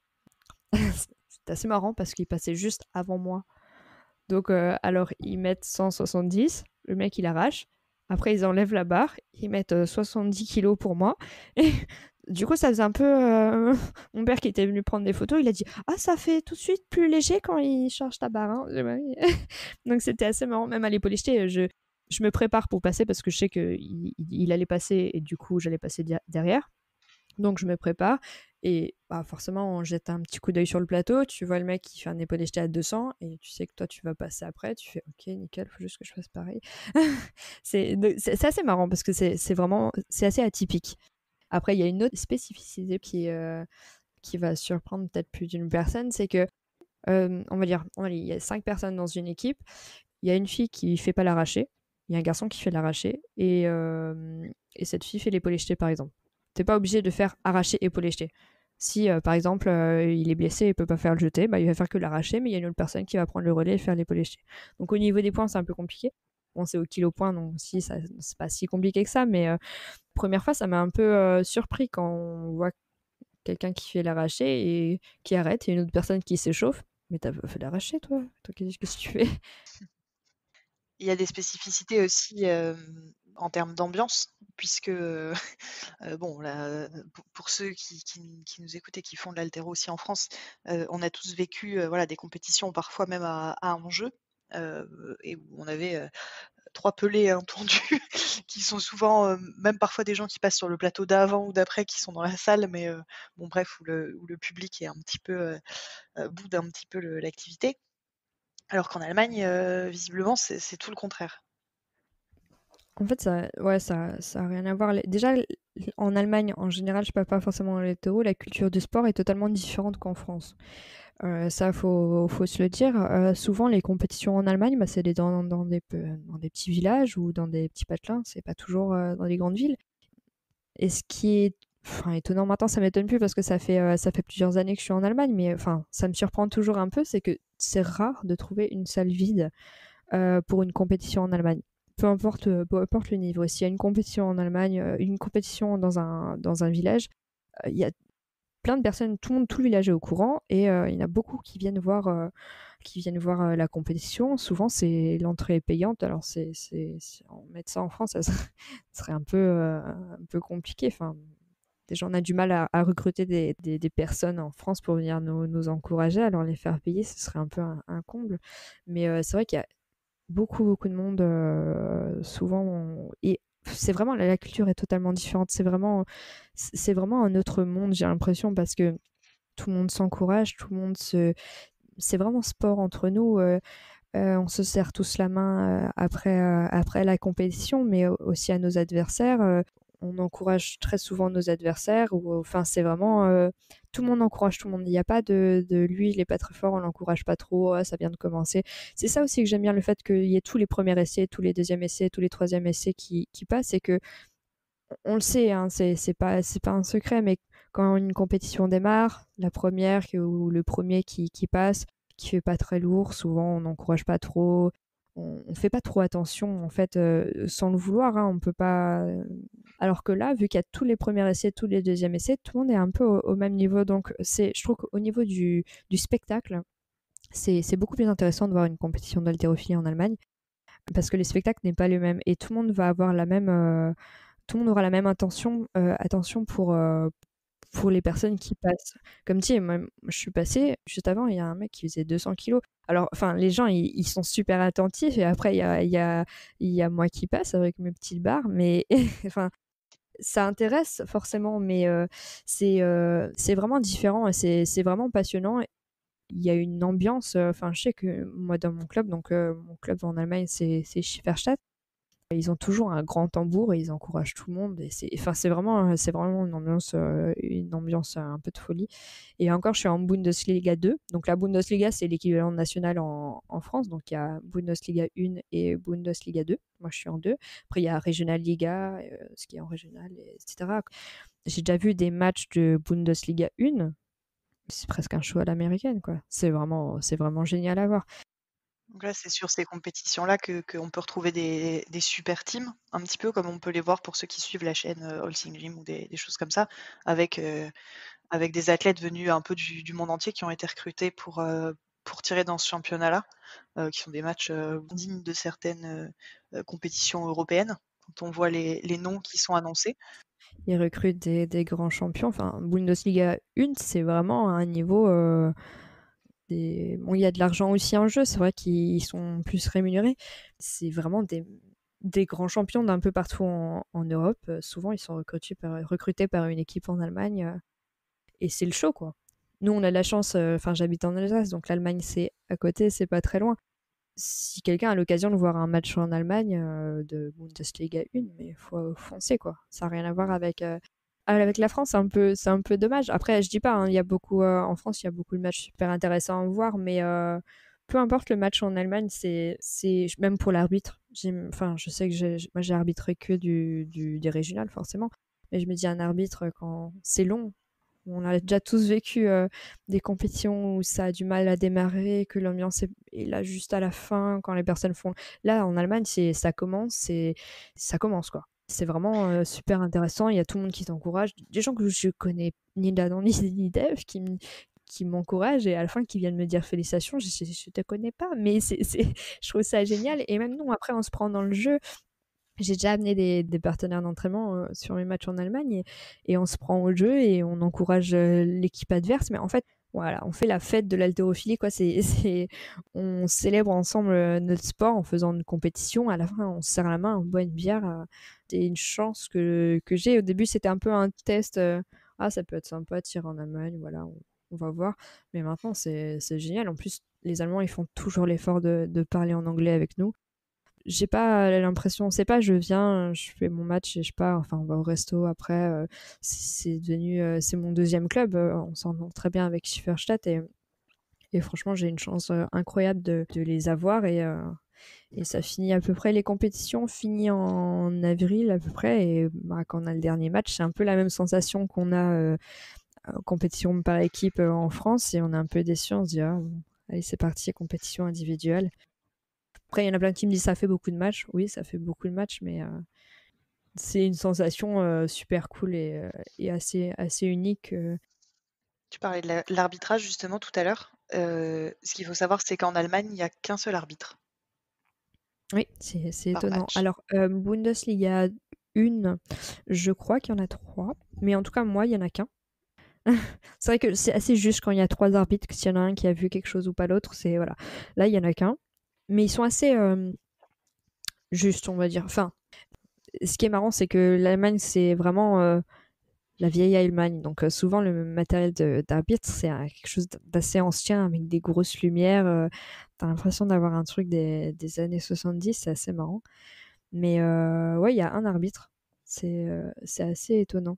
C'est assez marrant parce qu'il passait juste avant moi. Donc, euh, alors, ils mettent cent soixante-dix, le mec il arrache. Après, ils enlèvent la barre, ils mettent euh, soixante-dix kilos pour moi. Et du coup, ça faisait un peu. euh, Mon père qui était venu prendre des photos, il a dit ah, ça fait tout de suite plus léger quand il charge ta barre. Hein. J'ai dit, oui. Donc, c'était assez marrant. Même à l'épaule jetée, je, je me prépare pour passer parce que je sais qu'il il, il allait passer et du coup, j'allais passer di- derrière. Donc, je me prépare. Et bah, forcément, on jette un petit coup d'œil sur le plateau. Tu vois le mec qui fait un épaulé jeté à deux cents et tu sais que toi, tu vas passer après. Tu fais OK, nickel, faut juste que je fasse pareil. c'est, c'est, c'est assez marrant parce que c'est, c'est vraiment c'est assez atypique. Après, il y a une autre spécificité qui, euh, qui va surprendre peut-être plus d'une personne, c'est que, euh, on va dire, on va dire, il y a cinq personnes dans une équipe. Il y a une fille qui fait pas l'arraché. Il y a un garçon qui fait l'arraché. Et, euh, et cette fille fait l'épaulé jeté, par exemple. T'es pas obligé de faire arracher épaulé jeté. Si, euh, par exemple, euh, il est blessé et il peut pas faire le jeté, bah, il va faire que l'arracher, mais il y a une autre personne qui va prendre le relais et faire l'épaulé jeté. Donc, au niveau des points, c'est un peu compliqué. Bon, c'est au kilo point, donc si, ça, c'est pas si compliqué que ça, mais euh, première fois, ça m'a un peu euh, surpris quand on voit quelqu'un qui fait l'arraché et qui arrête et une autre personne qui s'échauffe. Mais t'as fait l'arraché, toi? Toi, qu'est-ce que tu fais? Il y a des spécificités aussi euh, en termes d'ambiance, puisque euh, bon, là, pour, pour ceux qui, qui, qui nous écoutent et qui font de l'haltéro aussi en France, euh, on a tous vécu euh, voilà, des compétitions parfois même à, à enjeu, euh, et où on avait euh, trois pelés hein, tondus, qui sont souvent euh, même parfois des gens qui passent sur le plateau d'avant ou d'après, qui sont dans la salle, mais euh, bon bref, où le, où le public est un petit peu euh, euh, boude un petit peu le- l'activité. Alors qu'en Allemagne, euh, visiblement, c'est c'est tout le contraire. En fait, ça, ouais, ça, ça a rien à voir. Les- Déjà, l- en Allemagne, en général, je parle pas forcément en hétéro, la culture du sport est totalement différente qu'en France. Euh, ça, faut, faut se le dire. Euh, souvent, les compétitions en Allemagne, bah, c'est des- dans, dans des, pe- dans des petits villages ou dans des petits patelins. C'est pas toujours euh, dans les grandes villes. Et ce qui est enfin, étonnant maintenant, ça m'étonne plus parce que ça fait, euh, ça fait plusieurs années que je suis en Allemagne, mais enfin, ça me surprend toujours un peu, c'est que c'est rare de trouver une salle vide euh, pour une compétition en Allemagne. Peu importe, euh, peu importe le niveau. S'il y a une compétition en Allemagne, euh, une compétition dans un, dans un village, euh, il y a plein de personnes, tout le monde, tout le village est au courant et euh, il y en a beaucoup qui viennent voir, euh, qui viennent voir euh, la compétition. Souvent, c'est l'entrée est payante. Alors, c'est, c'est, c'est- en mettre ça en France, ça serait, ça serait un peu, euh, un peu compliqué. Enfin, Déjà, on a du mal à, à recruter des, des, des personnes en France pour venir nous, nous encourager. Alors, les faire payer, ce serait un peu un, un comble. Mais euh, c'est vrai qu'il y a beaucoup, beaucoup de monde. Euh, souvent, on- et c'est vraiment, la, la culture est totalement différente. C'est vraiment, c'est vraiment un autre monde, j'ai l'impression, parce que tout le monde s'encourage, tout le monde se... C'est vraiment sport entre nous. euh, euh, on se serre tous la main euh, après, euh, après la compétition, mais au- aussi à nos adversaires. euh, on encourage très souvent nos adversaires. Ou, enfin, c'est vraiment... euh, tout le monde encourage tout le monde. Il n'y a pas de, de lui, il n'est pas très fort, on l'encourage pas trop, ah, ça vient de commencer. C'est ça aussi que j'aime bien, le fait qu'il y ait tous les premiers essais, tous les deuxièmes essais, tous les troisièmes essais qui, qui passent, et que on le sait, hein, c'est c'est pas c'est pas un secret, mais quand une compétition démarre, la première que- ou le premier qui, qui passe, qui fait pas très lourd, souvent on n'encourage pas trop, on, on fait pas trop attention en fait, euh, sans le vouloir, hein, on peut pas. Alors que là, vu qu'il y a tous les premiers essais, tous les deuxièmes essais, tout le monde est un peu au, au même niveau, donc c'est, je trouve qu'au niveau du, du spectacle, c'est c'est beaucoup plus intéressant de voir une compétition d'haltérophilie en Allemagne, parce que les spectacles n'est pas le même et tout le monde va avoir la même euh, tout le monde aura la même intention, euh, attention pour, euh, pour les personnes qui passent. Comme tu sais, moi, je suis passée, juste avant, il y a un mec qui faisait deux cents kilos. Alors, enfin, les gens, ils, ils sont super attentifs, et après, il y a, il y a, il y a moi qui passe avec mes petites barres, mais enfin, ça intéresse forcément, mais euh, c'est euh, c'est vraiment différent et c'est c'est vraiment passionnant. Il y a une ambiance, euh, enfin, je sais que moi, dans mon club, donc euh, mon club en Allemagne, c'est c'est Schifferstadt. Ils ont toujours un grand tambour et ils encouragent tout le monde. Et c'est, enfin, c'est vraiment, c'est vraiment une ambiance, euh, une ambiance euh, un peu de folie. Et encore, je suis en Bundesliga deux. Donc la Bundesliga, c'est l'équivalent national en, en France. Donc il y a Bundesliga un et Bundesliga deux. Moi, je suis en deux. Après, il y a Regional Liga, euh, ce qui est en régional, et cetera. J'ai déjà vu des matchs de Bundesliga un. C'est presque un show à l'américaine, quoi. C'est vraiment, c'est vraiment génial à voir. Donc là, c'est sur ces compétitions-là que qu'on peut retrouver des, des super teams, un petit peu comme on peut les voir pour ceux qui suivent la chaîne euh, All Sing Gym ou des, des choses comme ça, avec, euh, avec des athlètes venus un peu du, du monde entier qui ont été recrutés pour, euh, pour tirer dans ce championnat-là, euh, qui sont des matchs euh, dignes de certaines euh, euh, compétitions européennes, quand on voit les, les noms qui sont annoncés. Ils recrutent des, des grands champions. Enfin, Bundesliga un, c'est vraiment un niveau... euh, des... Bon, il y a de l'argent aussi en jeu, c'est vrai qu'ils sont plus rémunérés. C'est vraiment des, des grands champions d'un peu partout en, en Europe. Euh, souvent, ils sont recrutés par, recrutés par une équipe en Allemagne. euh, et c'est le show, quoi. Nous, on a de la chance, euh, enfin, j'habite en Alsace, donc l'Allemagne, c'est à côté, c'est pas très loin. Si quelqu'un a l'occasion de voir un match en Allemagne euh, de Bundesliga un, mais il faut foncer, quoi. Ça n'a rien à voir avec, euh, avec la France, c'est un peu, c'est un peu dommage. Après, je dis pas, hein, il y a beaucoup, euh, en France, il y a beaucoup de matchs super intéressants à voir, mais euh, peu importe le match en Allemagne, c'est, c'est même pour l'arbitre. J'ai- Enfin, je sais que j'ai, moi, j'ai arbitré que du, du, des régionales, forcément, mais je me dis, un arbitre, quand c'est long, on a déjà tous vécu euh, des compétitions où ça a du mal à démarrer, que l'ambiance est, est là juste à la fin, quand les personnes font... Là, en Allemagne, c'est, ça commence, c'est, ça commence, quoi. C'est vraiment euh, super intéressant, il y a tout le monde qui t'encourage, des gens que je connais ni d'Adam ni ni d'Ève qui, m- qui m'encouragent, et à la fin qui viennent me dire félicitations, je, je, je te connais pas, mais c'est, c'est, je trouve ça génial. Et même nous, après, on se prend dans le jeu. J'ai déjà amené des, des partenaires d'entraînement euh, sur mes matchs en Allemagne, et, et on se prend au jeu et on encourage euh, l'équipe adverse. Mais en fait, voilà, on fait la fête de l'haltérophilie, quoi. C'est, c'est, on célèbre ensemble euh, notre sport en faisant une compétition. À la fin, on se serre la main, on boit une bière. euh, c'est une chance que, que j'ai. Au début, c'était un peu un test. euh, ah, ça peut être sympa de tirer en Allemagne, voilà, on, on va voir. Mais maintenant, c'est, c'est génial. En plus, les Allemands, ils font toujours l'effort de, de parler en anglais avec nous. J'ai pas l'impression, c'est pas je viens, je fais mon match et je pars, enfin on va au resto après, euh, c'est devenu, euh, c'est mon deuxième club, euh, on s'entend très bien avec Schifferstadt, et, et franchement j'ai une chance euh, incroyable de, de les avoir, et, euh, et ça finit à peu près, les compétitions finissent en avril à peu près, et bah, quand on a le dernier match, c'est un peu la même sensation qu'on a euh, en compétition par équipe euh, en France, et on est un peu déçus, on se dit ah, bon, allez c'est parti, compétition individuelle. Après, il y en a plein qui me disent ça fait beaucoup de matchs. Oui, ça fait beaucoup de matchs, mais euh, c'est une sensation euh, super cool et, euh, et assez, assez unique. euh. Tu parlais de la- l'arbitrage justement tout à l'heure. Euh, ce qu'il faut savoir, c'est qu'en Allemagne, il n'y a qu'un seul arbitre Oui, c'est c'est par étonnant. match. Alors, euh, Bundesliga un, je crois qu'il y en a trois. Mais en tout cas, moi, il y en a qu'un. C'est vrai que c'est assez juste quand il y a trois arbitres, que s'il y en a un qui a vu quelque chose ou pas l'autre, c'est voilà. Là, il y en a qu'un. Mais ils sont assez euh, justes, on va dire. Enfin, ce qui est marrant, c'est que l'Allemagne, c'est vraiment euh, la vieille Allemagne. Donc, euh, souvent, le matériel de- d'arbitre, c'est euh, quelque chose d'assez ancien, avec des grosses lumières. Euh, t'as l'impression d'avoir un truc des, des années soixante-dix, c'est assez marrant. Mais euh, ouais, il y a un arbitre. C'est euh, c'est assez étonnant.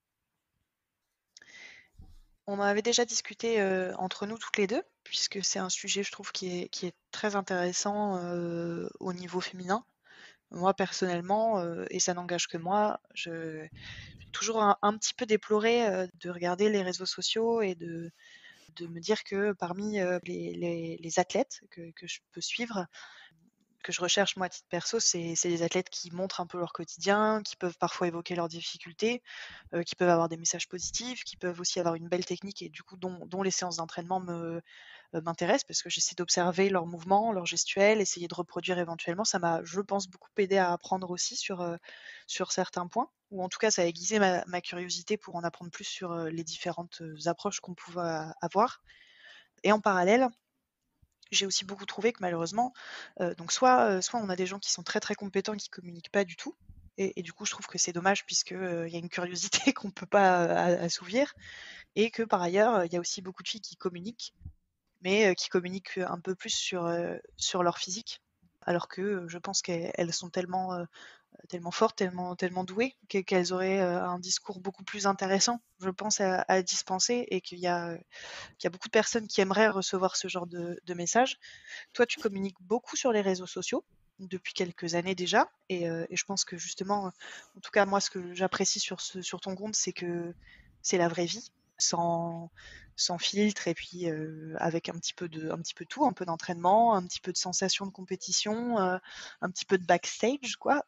On en avait déjà discuté euh, entre nous toutes les deux, puisque c'est un sujet, je trouve, qui est, qui est très intéressant euh, au niveau féminin. Moi, personnellement, euh, et ça n'engage que moi, je j'ai toujours un, un petit peu déploré euh, de regarder les réseaux sociaux et de, de me dire que parmi euh, les, les- les athlètes que, que je peux suivre, que je recherche moi à titre perso, c'est c'est des athlètes qui montrent un peu leur quotidien, qui peuvent parfois évoquer leurs difficultés, heu, qui peuvent avoir des messages positifs, qui peuvent aussi avoir une belle technique et du coup dont dont les séances d'entraînement me, heu, m'intéressent parce que j'essaie d'observer leurs mouvements, leurs gestuels, essayer de reproduire éventuellement. Ça m'a, je pense, beaucoup aidé à apprendre aussi sur, heu, sur certains points ou en tout cas ça a aiguisé ma ma curiosité pour en apprendre plus sur, heu, les différentes, heu, approches qu'on pouvait a avoir et en parallèle, j'ai aussi beaucoup trouvé que malheureusement, heu, donc soit, heu, soit on a des gens qui sont très, très compétents et qui communiquent pas du tout et et du coup je trouve que c'est dommage puisque, heu, il y a une curiosité qu'on peut pas, heu, a assouvir et que par ailleurs, heu, il y a aussi beaucoup de filles qui communiquent, mais, heu, qui communiquent, un peu plus sur, heu, sur leur physique. Alors que, heu, je pense qu'elles elles sont tellement, heu, tellement fortes, tellement tellement douées que qu'elles auraient, heu, un discours beaucoup plus intéressant, je pense à à dispenser et qu'il y a, heu, qu'il y a beaucoup de personnes qui aimeraient recevoir ce genre de de messages. Toi, tu communiques beaucoup sur les réseaux sociaux depuis quelques années déjà, et, euh, et je pense que justement, euh, en tout cas moi, ce que j'apprécie sur ce, sur ton compte, c'est que c'est la vraie vie, sans, sans filtre, et puis euh, avec un petit peu de, un petit peu tout, un peu d'entraînement, un petit peu de sensation de compétition, euh, un petit peu de backstage, quoi.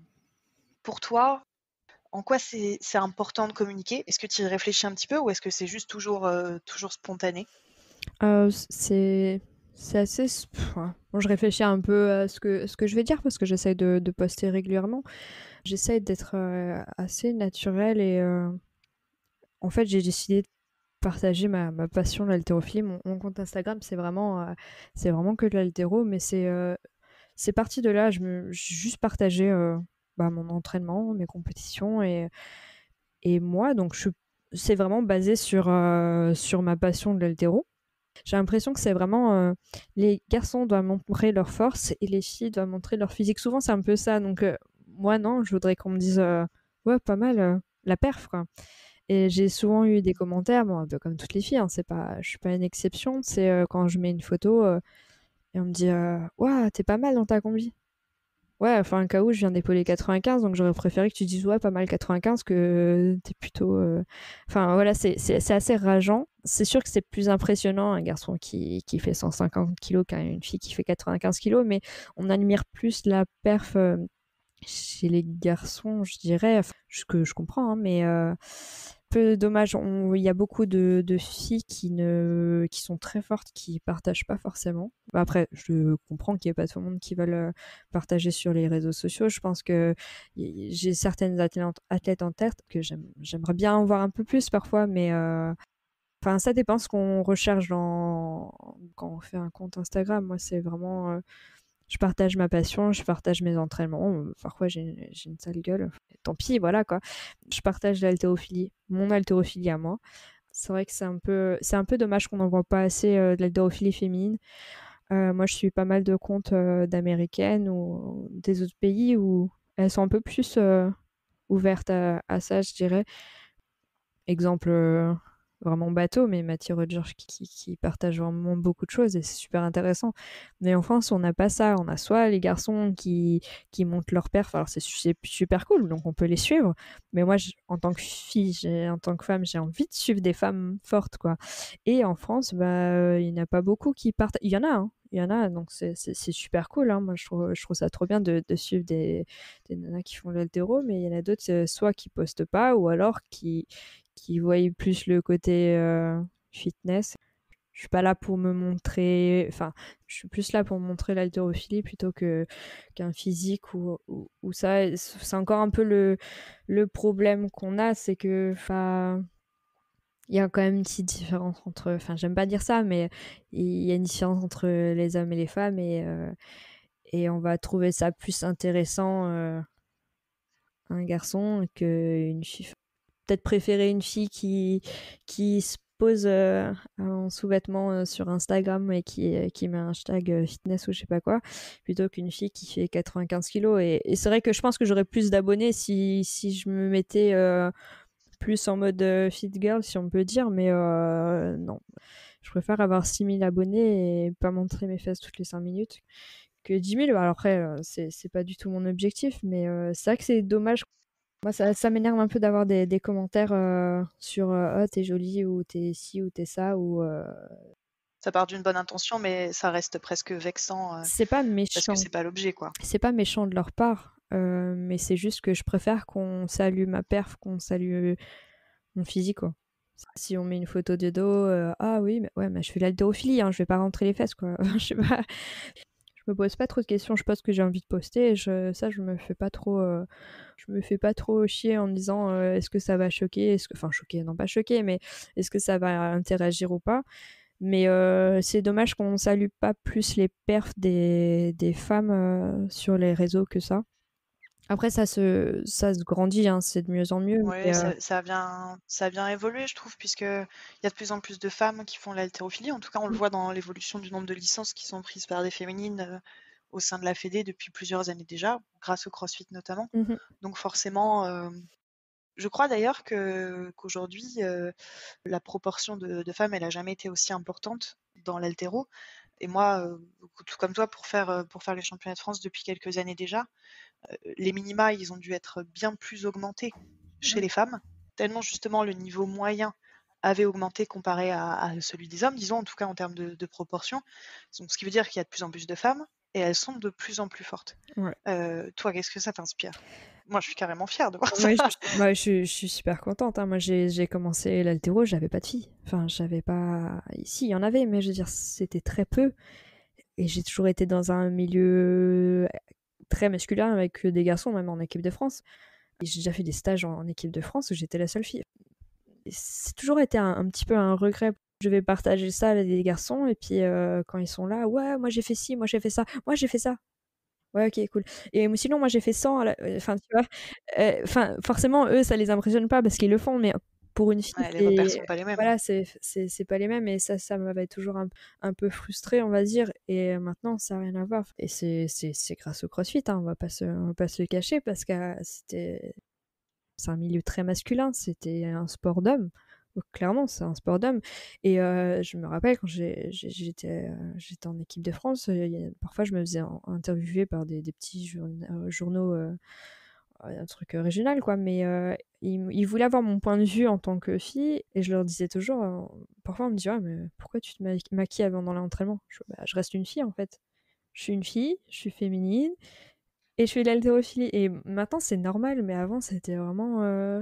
Pour toi, en quoi c'est c'est important de communiquer? Est-ce que tu y réfléchis un petit peu ou est-ce que c'est juste toujours, euh, toujours spontané? Euh, c'est c'est assez. s- pff, ouais. Bon, je réfléchis un peu à ce que, ce que je vais dire parce que j'essaie de, de poster régulièrement. J'essaie d'être euh, assez naturelle et euh, en fait, j'ai décidé de partager ma, ma passion de l'haltérophilie. Mon, mon compte Instagram, c'est vraiment, euh, c'est vraiment que de l'haltéro, mais c'est euh, c'est parti de là. Je me, j'ai juste partagé euh, bah, mon entraînement, mes compétitions et, et moi. Donc, je, c'est vraiment basé sur, euh, sur ma passion de l'haltéro. J'ai l'impression que c'est vraiment euh, les garçons doivent montrer leur force et les filles doivent montrer leur physique. Souvent, c'est un peu ça. Donc, euh, moi, non, je voudrais qu'on me dise euh, ouais, pas mal, euh, la perf, quoi. Et j'ai souvent eu des commentaires, bon, un peu comme toutes les filles, hein, c'est pas, je suis pas une exception. C'est euh, quand je mets une photo euh, et on me dit euh, ouais, t'es pas mal dans ta combi. Ouais, enfin, un cas où je viens d'épauler quatre-vingt-quinze, donc j'aurais préféré que tu dises ouais, pas mal quatre-vingt-quinze que t'es plutôt. euh, Enfin, voilà, c'est c'est- c'est assez rageant. C'est sûr que c'est plus impressionnant un garçon qui, qui fait cent cinquante kilos qu'une fille qui fait quatre-vingt-quinze kilos, mais on admire plus la perf euh, chez les garçons, je dirais. Enfin, ce que je comprends, hein, mais euh, peu dommage. On- Il y a beaucoup de, de filles qui, ne, qui sont très fortes, qui partagent pas forcément. Bah, après, je comprends qu'il n'y ait pas tout le monde qui veulent euh, partager sur les réseaux sociaux. Je pense que y- j'ai certaines athlètes, athlètes en tête que j'aime- j'aimerais bien en voir un peu plus parfois, mais euh, enfin, ça dépend ce qu'on recherche dans... quand on fait un compte Instagram. Moi, c'est vraiment... euh, je partage ma passion, je partage mes entraînements. Euh, Parfois, j'ai une, j'ai une sale gueule. Tant pis, voilà quoi. Je partage l'haltérophilie, mon haltérophilie à moi. C'est vrai que c'est un peu, c'est un peu dommage qu'on n'en voit pas assez euh, de l'haltérophilie féminine. Euh, moi, je suis pas mal de comptes euh, d'américaines ou des autres pays où elles sont un peu plus euh, ouvertes à, à ça, je dirais. Exemple euh, vraiment bateau, mais Mathieu Rogers qui, qui, qui partage vraiment beaucoup de choses et c'est super intéressant. Mais en France, on n'a pas ça. On a soit les garçons qui, qui montent leur perf, alors c'est su- super cool, donc on peut les suivre. Mais moi, je- en tant que fille, j'ai- en tant que femme, j'ai envie de suivre des femmes fortes, quoi. Et en France, bah, euh, il n'y en a pas beaucoup qui partent. Il y en a, hein. Il y en a, donc c'est c'est- c'est super cool. Hein. Moi, je trouve, je trouve ça trop bien de, de suivre des, des nanas qui font l'haltéro, mais il y en a d'autres, euh, soit qui postent pas, ou alors qui, qui voient plus le côté euh, fitness. je suis pas là pour me montrer, enfin, je suis plus là pour montrer l'haltérophilie plutôt que qu'un physique ou, ou, ou ça. C'est encore un peu le, le problème qu'on a, c'est que, enfin, il y a quand même une petite différence entre, enfin, j'aime pas dire ça, mais il y a une différence entre les hommes et les femmes et, euh, et on va trouver ça plus intéressant, euh, un garçon qu'une fille. Peut-être préférer une fille qui, qui se pose euh, en sous-vêtements euh, sur Instagram et qui, euh, qui met un hashtag euh, fitness ou je sais pas quoi, plutôt qu'une fille qui fait quatre-vingt-quinze kilos. Et, et c'est vrai que je pense que j'aurais plus d'abonnés si, si je me mettais euh, plus en mode euh, fit girl, si on peut dire, mais euh, non. Je préfère avoir six mille abonnés et pas montrer mes fesses toutes les cinq minutes que dix mille. Alors après, euh, c'est, c'est pas du tout mon objectif, mais euh, c'est vrai que c'est dommage. Moi, ça, ça m'énerve un peu d'avoir des, des commentaires euh, sur euh, oh, t'es jolie ou t'es ci ou t'es ça. Ou, euh... Ça part d'une bonne intention, mais ça reste presque vexant euh, C'est pas parce méchant. que c'est pas l'objet, quoi. C'est pas méchant de leur part, euh, mais c'est juste que je préfère qu'on salue ma perf, qu'on salue mon physique, quoi. Si on met une photo de dos, euh, ah oui, mais ouais, mais je fais l'haltérophilie, hein, je vais pas rentrer les fesses, quoi. Je sais pas. Je me pose pas trop de questions, je pense que j'ai envie de poster. Et je, ça, je me fais pas trop, euh, je me fais pas trop chier en me disant euh, est-ce que ça va choquer, est-ce que, enfin choquer, non pas choquer, mais est-ce que ça va interagir ou pas. Mais euh, c'est dommage qu'on salue pas plus les perfs des, des femmes euh, sur les réseaux que ça. Après, ça se, ça se grandit, hein, c'est de mieux en mieux. Oui, mais, euh, ça, ça vient, ça vient évoluer, je trouve, puisque il y a de plus en plus de femmes qui font l'haltérophilie. En tout cas, on le Mm. voit dans l'évolution du nombre de licences qui sont prises par des féminines euh, au sein de la Fédé depuis plusieurs années déjà, grâce au CrossFit notamment. Mhm. Donc forcément, euh, je crois d'ailleurs que qu'aujourd'hui, euh, la proportion de, de femmes, elle a jamais été aussi importante dans l'haltéro. Et moi, euh, tout comme toi, pour faire, euh, pour faire les championnats de France depuis quelques années déjà, euh, les minima, ils ont dû être bien plus augmentés chez les femmes, tellement justement le niveau moyen avait augmenté comparé à, à celui des hommes, disons en tout cas en termes de, de proportion. Donc, ce qui veut dire qu'il y a de plus en plus de femmes et elles sont de plus en plus fortes. Ouais. Euh, toi, qu'est-ce que ça t'inspire? Moi, je suis carrément fière de voir Ouais, ça. je, bah, je, je suis super contente. Hein. Moi, j'ai, j'ai commencé l'haltéro, j'avais pas de filles. Enfin, j'avais pas. Si, il y en avait, mais je veux dire, c'était très peu. Et j'ai toujours été dans un milieu très masculin avec des garçons, même en équipe de France. Et j'ai déjà fait des stages en, en équipe de France où j'étais la seule fille. Et c'est toujours été un, un petit peu un regret. Je vais partager ça avec des garçons, et puis euh, quand ils sont là, ouais, moi j'ai fait ci, moi j'ai fait ça, moi j'ai fait ça. Ouais, ok, cool. Et sinon, moi j'ai fait cent. Enfin, tu vois, enfin, euh, forcément, eux, ça les impressionne pas parce qu'ils le font, mais pour une fille, Ouais, les repères sont c'est pas les mêmes. voilà, c'est c'est c'est pas les mêmes, et ça ça m'avait toujours un, un peu frustrée, on va dire. Et maintenant, ça n'a rien à voir. Et c'est c'est c'est grâce au CrossFit, hein, on va pas se on va pas se le cacher, parce que euh, c'était c'est un milieu très masculin, c'était un sport d'homme. Donc, clairement, c'est un sport d'homme. Et euh, je me rappelle quand j'ai, j'ai- j'étais, euh, j'étais en équipe de France, euh, y a- parfois je me faisais en- interviewer par des, des petits journ- euh, journaux, euh, un truc euh, régional, quoi. Mais euh, ils, m- ils voulaient avoir mon point de vue en tant que fille, et je leur disais toujours, euh, parfois on me dit, ouais, mais pourquoi tu te ma- maquilles avant dans l'entraînement? Je, bah, je reste une fille, en fait. Je suis une fille, je suis féminine, et je fais de l'haltérophilie. Et maintenant, c'est normal, mais avant, c'était vraiment. euh,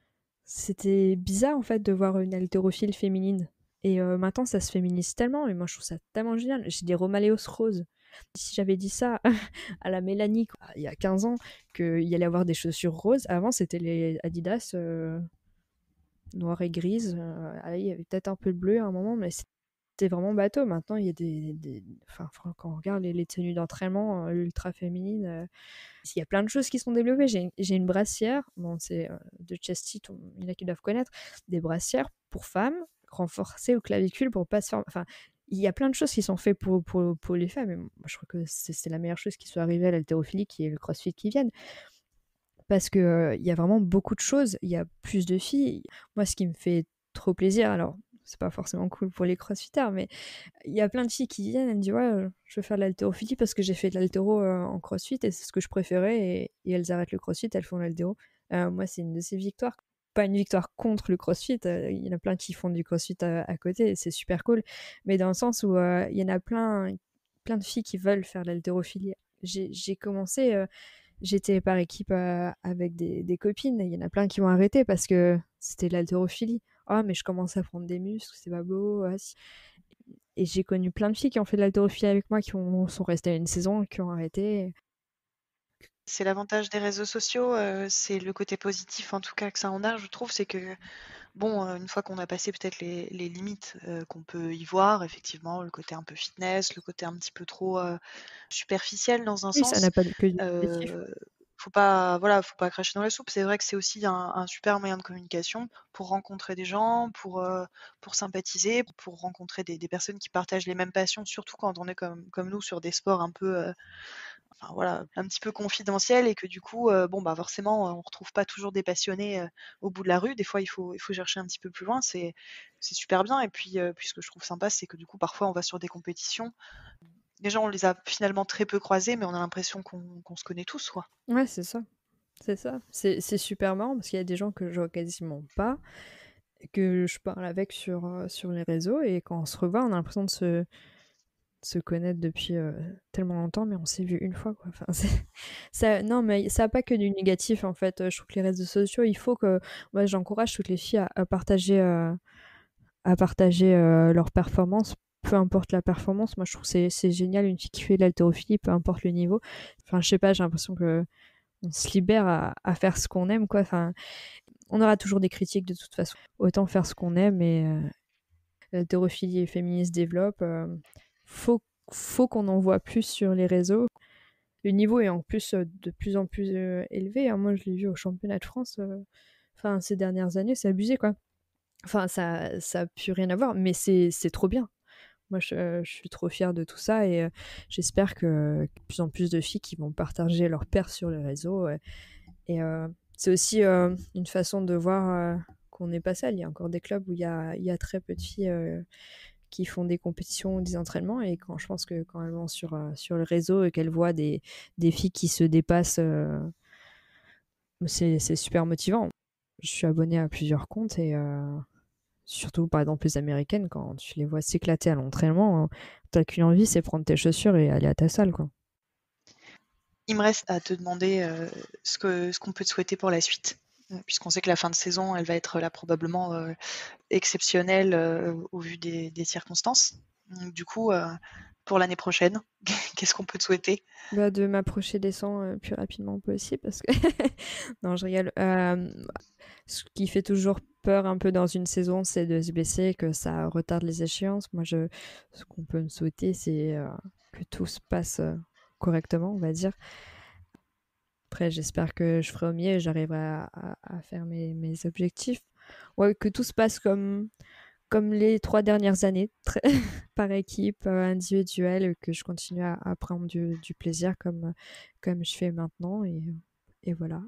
C'était bizarre, en fait, de voir une haltérophile féminine. Et euh, maintenant, ça se féminise tellement, et moi, je trouve ça tellement génial. J'ai des Romaléos roses. Si j'avais dit ça à la Mélanie, quoi, il y a quinze ans, qu'il y allait avoir des chaussures roses, avant, c'était les Adidas euh, noires et grises. Euh, ah, il y avait peut-être un peu de bleu à un moment, mais c'était vraiment bateau. Maintenant, il y a des. des... Enfin, quand on regarde les, les tenues d'entraînement euh, ultra féminines, euh, il y a plein de choses qui sont développées. J'ai, j'ai une brassière, bon, c'est euh, de Chesty, il y en a qui doivent connaître, des brassières pour femmes, renforcées aux clavicules pour pas se faire. Enfin, il y a plein de choses qui sont faites pour, pour, pour les femmes. Et moi, je crois que c'est, c'est la meilleure chose qui soit arrivée à l'haltérophilie, qui est le CrossFit qui vienne. Parce qu'il euh, y a vraiment beaucoup de choses. Il y a plus de filles. Moi, ce qui me fait trop plaisir, alors, c'est pas forcément cool pour les crossfitters, mais il y a plein de filles qui viennent, elles me disent ouais, je veux faire de l'haltérophilie parce que j'ai fait de l'haltéro euh, en crossfit et c'est ce que je préférais, et, et elles arrêtent le crossfit, elles font l'haltéro. Euh, moi, c'est une de ces victoires. Pas une victoire contre le crossfit, euh, il y en a plein qui font du crossfit à, à côté, et c'est super cool, mais dans le sens où euh, il y en a plein, plein de filles qui veulent faire de l'haltérophilie. J'ai, j'ai commencé, euh, j'étais par équipe euh, avec des, des copines, et il y en a plein qui ont arrêté parce que c'était de l'haltérophilie. Ah, oh, mais je commence à prendre des muscles, c'est pas beau. Ah, si. Et j'ai connu plein de filles qui ont fait de l'haltérophilie avec moi, qui ont, sont restées une saison, qui ont arrêté. C'est l'avantage des réseaux sociaux, euh, c'est le côté positif en tout cas que ça en a, je trouve, c'est que bon, euh, une fois qu'on a passé peut-être les, les limites euh, qu'on peut y voir, effectivement, le côté un peu fitness, le côté un petit peu trop euh, superficiel dans un Oui, ça sens, n'a pas que du négatif. euh, faut pas, voilà, faut pas cracher dans la soupe. C'est vrai que c'est aussi un, un super moyen de communication pour rencontrer des gens, pour, euh, pour sympathiser, pour rencontrer des, des personnes qui partagent les mêmes passions, surtout quand on est comme, comme nous sur des sports un peu, euh, enfin voilà, un petit peu confidentiels et que du coup, euh, bon bah forcément, on retrouve pas toujours des passionnés euh, au bout de la rue. Des fois, il faut, il faut chercher un petit peu plus loin. C'est, c'est super bien. Et puis, euh, puis ce que je trouve sympa, c'est que du coup, parfois, on va sur des compétitions. Les gens, on les a finalement très peu croisés, mais on a l'impression qu'on, qu'on se connaît tous, quoi. Ouais, c'est ça. C'est ça. C'est, c'est super marrant parce qu'il y a des gens que je vois quasiment pas, que je parle avec sur, euh, sur les réseaux, et quand on se revoit, on a l'impression de se, se connaître depuis euh, tellement longtemps, mais on s'est vu une fois, quoi. Enfin, c'est, ça, non, mais ça n'a pas que du négatif, en fait. Je trouve que les réseaux sociaux, il faut que... Moi, j'encourage toutes les filles à, à partager, euh, à partager euh, leurs performances, peu importe la performance. Moi, je trouve que c'est, c'est génial, une fille qui fait de l'haltérophilie, peu importe le niveau. Enfin, je sais pas, j'ai l'impression que on se libère à, à faire ce qu'on aime, quoi. Enfin, on aura toujours des critiques de toute façon. Autant faire ce qu'on aime, et euh, l'haltérophilie et féminisme développe. Euh, faut, faut qu'on en voit plus sur les réseaux. Le niveau est en plus euh, de plus en plus euh, élevé. Hein. Moi, je l'ai vu au championnat de France. Euh, enfin, ces dernières années, c'est abusé, quoi. Enfin, ça, ça a plus rien à voir, mais c'est, c'est trop bien. Moi, je, je suis trop fière de tout ça, et euh, j'espère que de plus en plus de filles qui vont partager leurs pertes sur les réseaux. Euh, et euh, c'est aussi euh, une façon de voir euh, qu'on n'est pas seul. Il y a encore des clubs où il y a, il y a très peu de filles euh, qui font des compétitions ou des entraînements, et quand je pense que quand elles vont sur, euh, sur le réseau et qu'elles voient des, des filles qui se dépassent, euh, c'est, c'est super motivant. Je suis abonnée à plusieurs comptes, et euh, surtout par exemple les américaines, quand tu les vois s'éclater à l'entraînement, hein, t'as qu'une envie, c'est prendre tes chaussures et aller à ta salle, quoi. Il me reste à te demander euh, ce, que, ce qu'on peut te souhaiter pour la suite, puisqu'on sait que la fin de saison, elle va être là probablement euh, exceptionnelle euh, au vu des, des circonstances. Donc, du coup, euh, pour l'année prochaine, qu'est-ce qu'on peut te souhaiter? Bah, de m'approcher des cent le euh, plus rapidement possible, parce que... non, je rigole. Euh, ce qui fait toujours peur un peu dans une saison, c'est de se blesser, que ça retarde les échéances. Moi, je... ce qu'on peut me souhaiter, c'est euh, que tout se passe euh, correctement, on va dire. Après, j'espère que je ferai au mieux et j'arriverai à, à, à faire mes, mes objectifs. Ouais, que tout se passe comme, comme les trois dernières années, très, par équipe, euh, individuelle, que je continue à, à prendre du, du plaisir comme, comme je fais maintenant. Et, et voilà.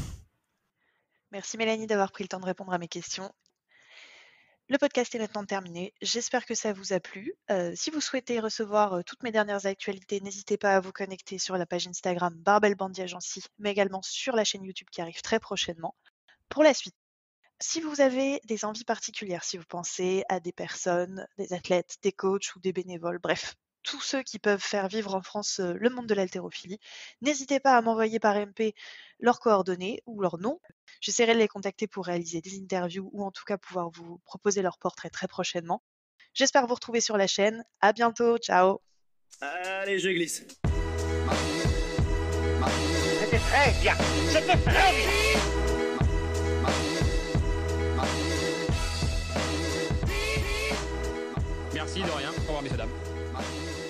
Merci Mélanie d'avoir pris le temps de répondre à mes questions. Le podcast est maintenant terminé. J'espère que ça vous a plu. Euh, si vous souhaitez recevoir euh, toutes mes dernières actualités, n'hésitez pas à vous connecter sur la page Instagram Barbel Bandit Agency, mais également sur la chaîne YouTube qui arrive très prochainement. Pour la suite, si vous avez des envies particulières, si vous pensez à des personnes, des athlètes, des coachs ou des bénévoles, bref, tous ceux qui peuvent faire vivre en France euh, le monde de l'haltérophilie, n'hésitez pas à m'envoyer par M P leurs coordonnées ou leurs noms. J'essaierai de les contacter pour réaliser des interviews ou en tout cas pouvoir vous proposer leur portrait très prochainement. J'espère vous retrouver sur la chaîne. À bientôt, ciao. Allez, je glisse. C'était très bien. C'était très bien. Merci, de rien. Au revoir, messieurs, dames.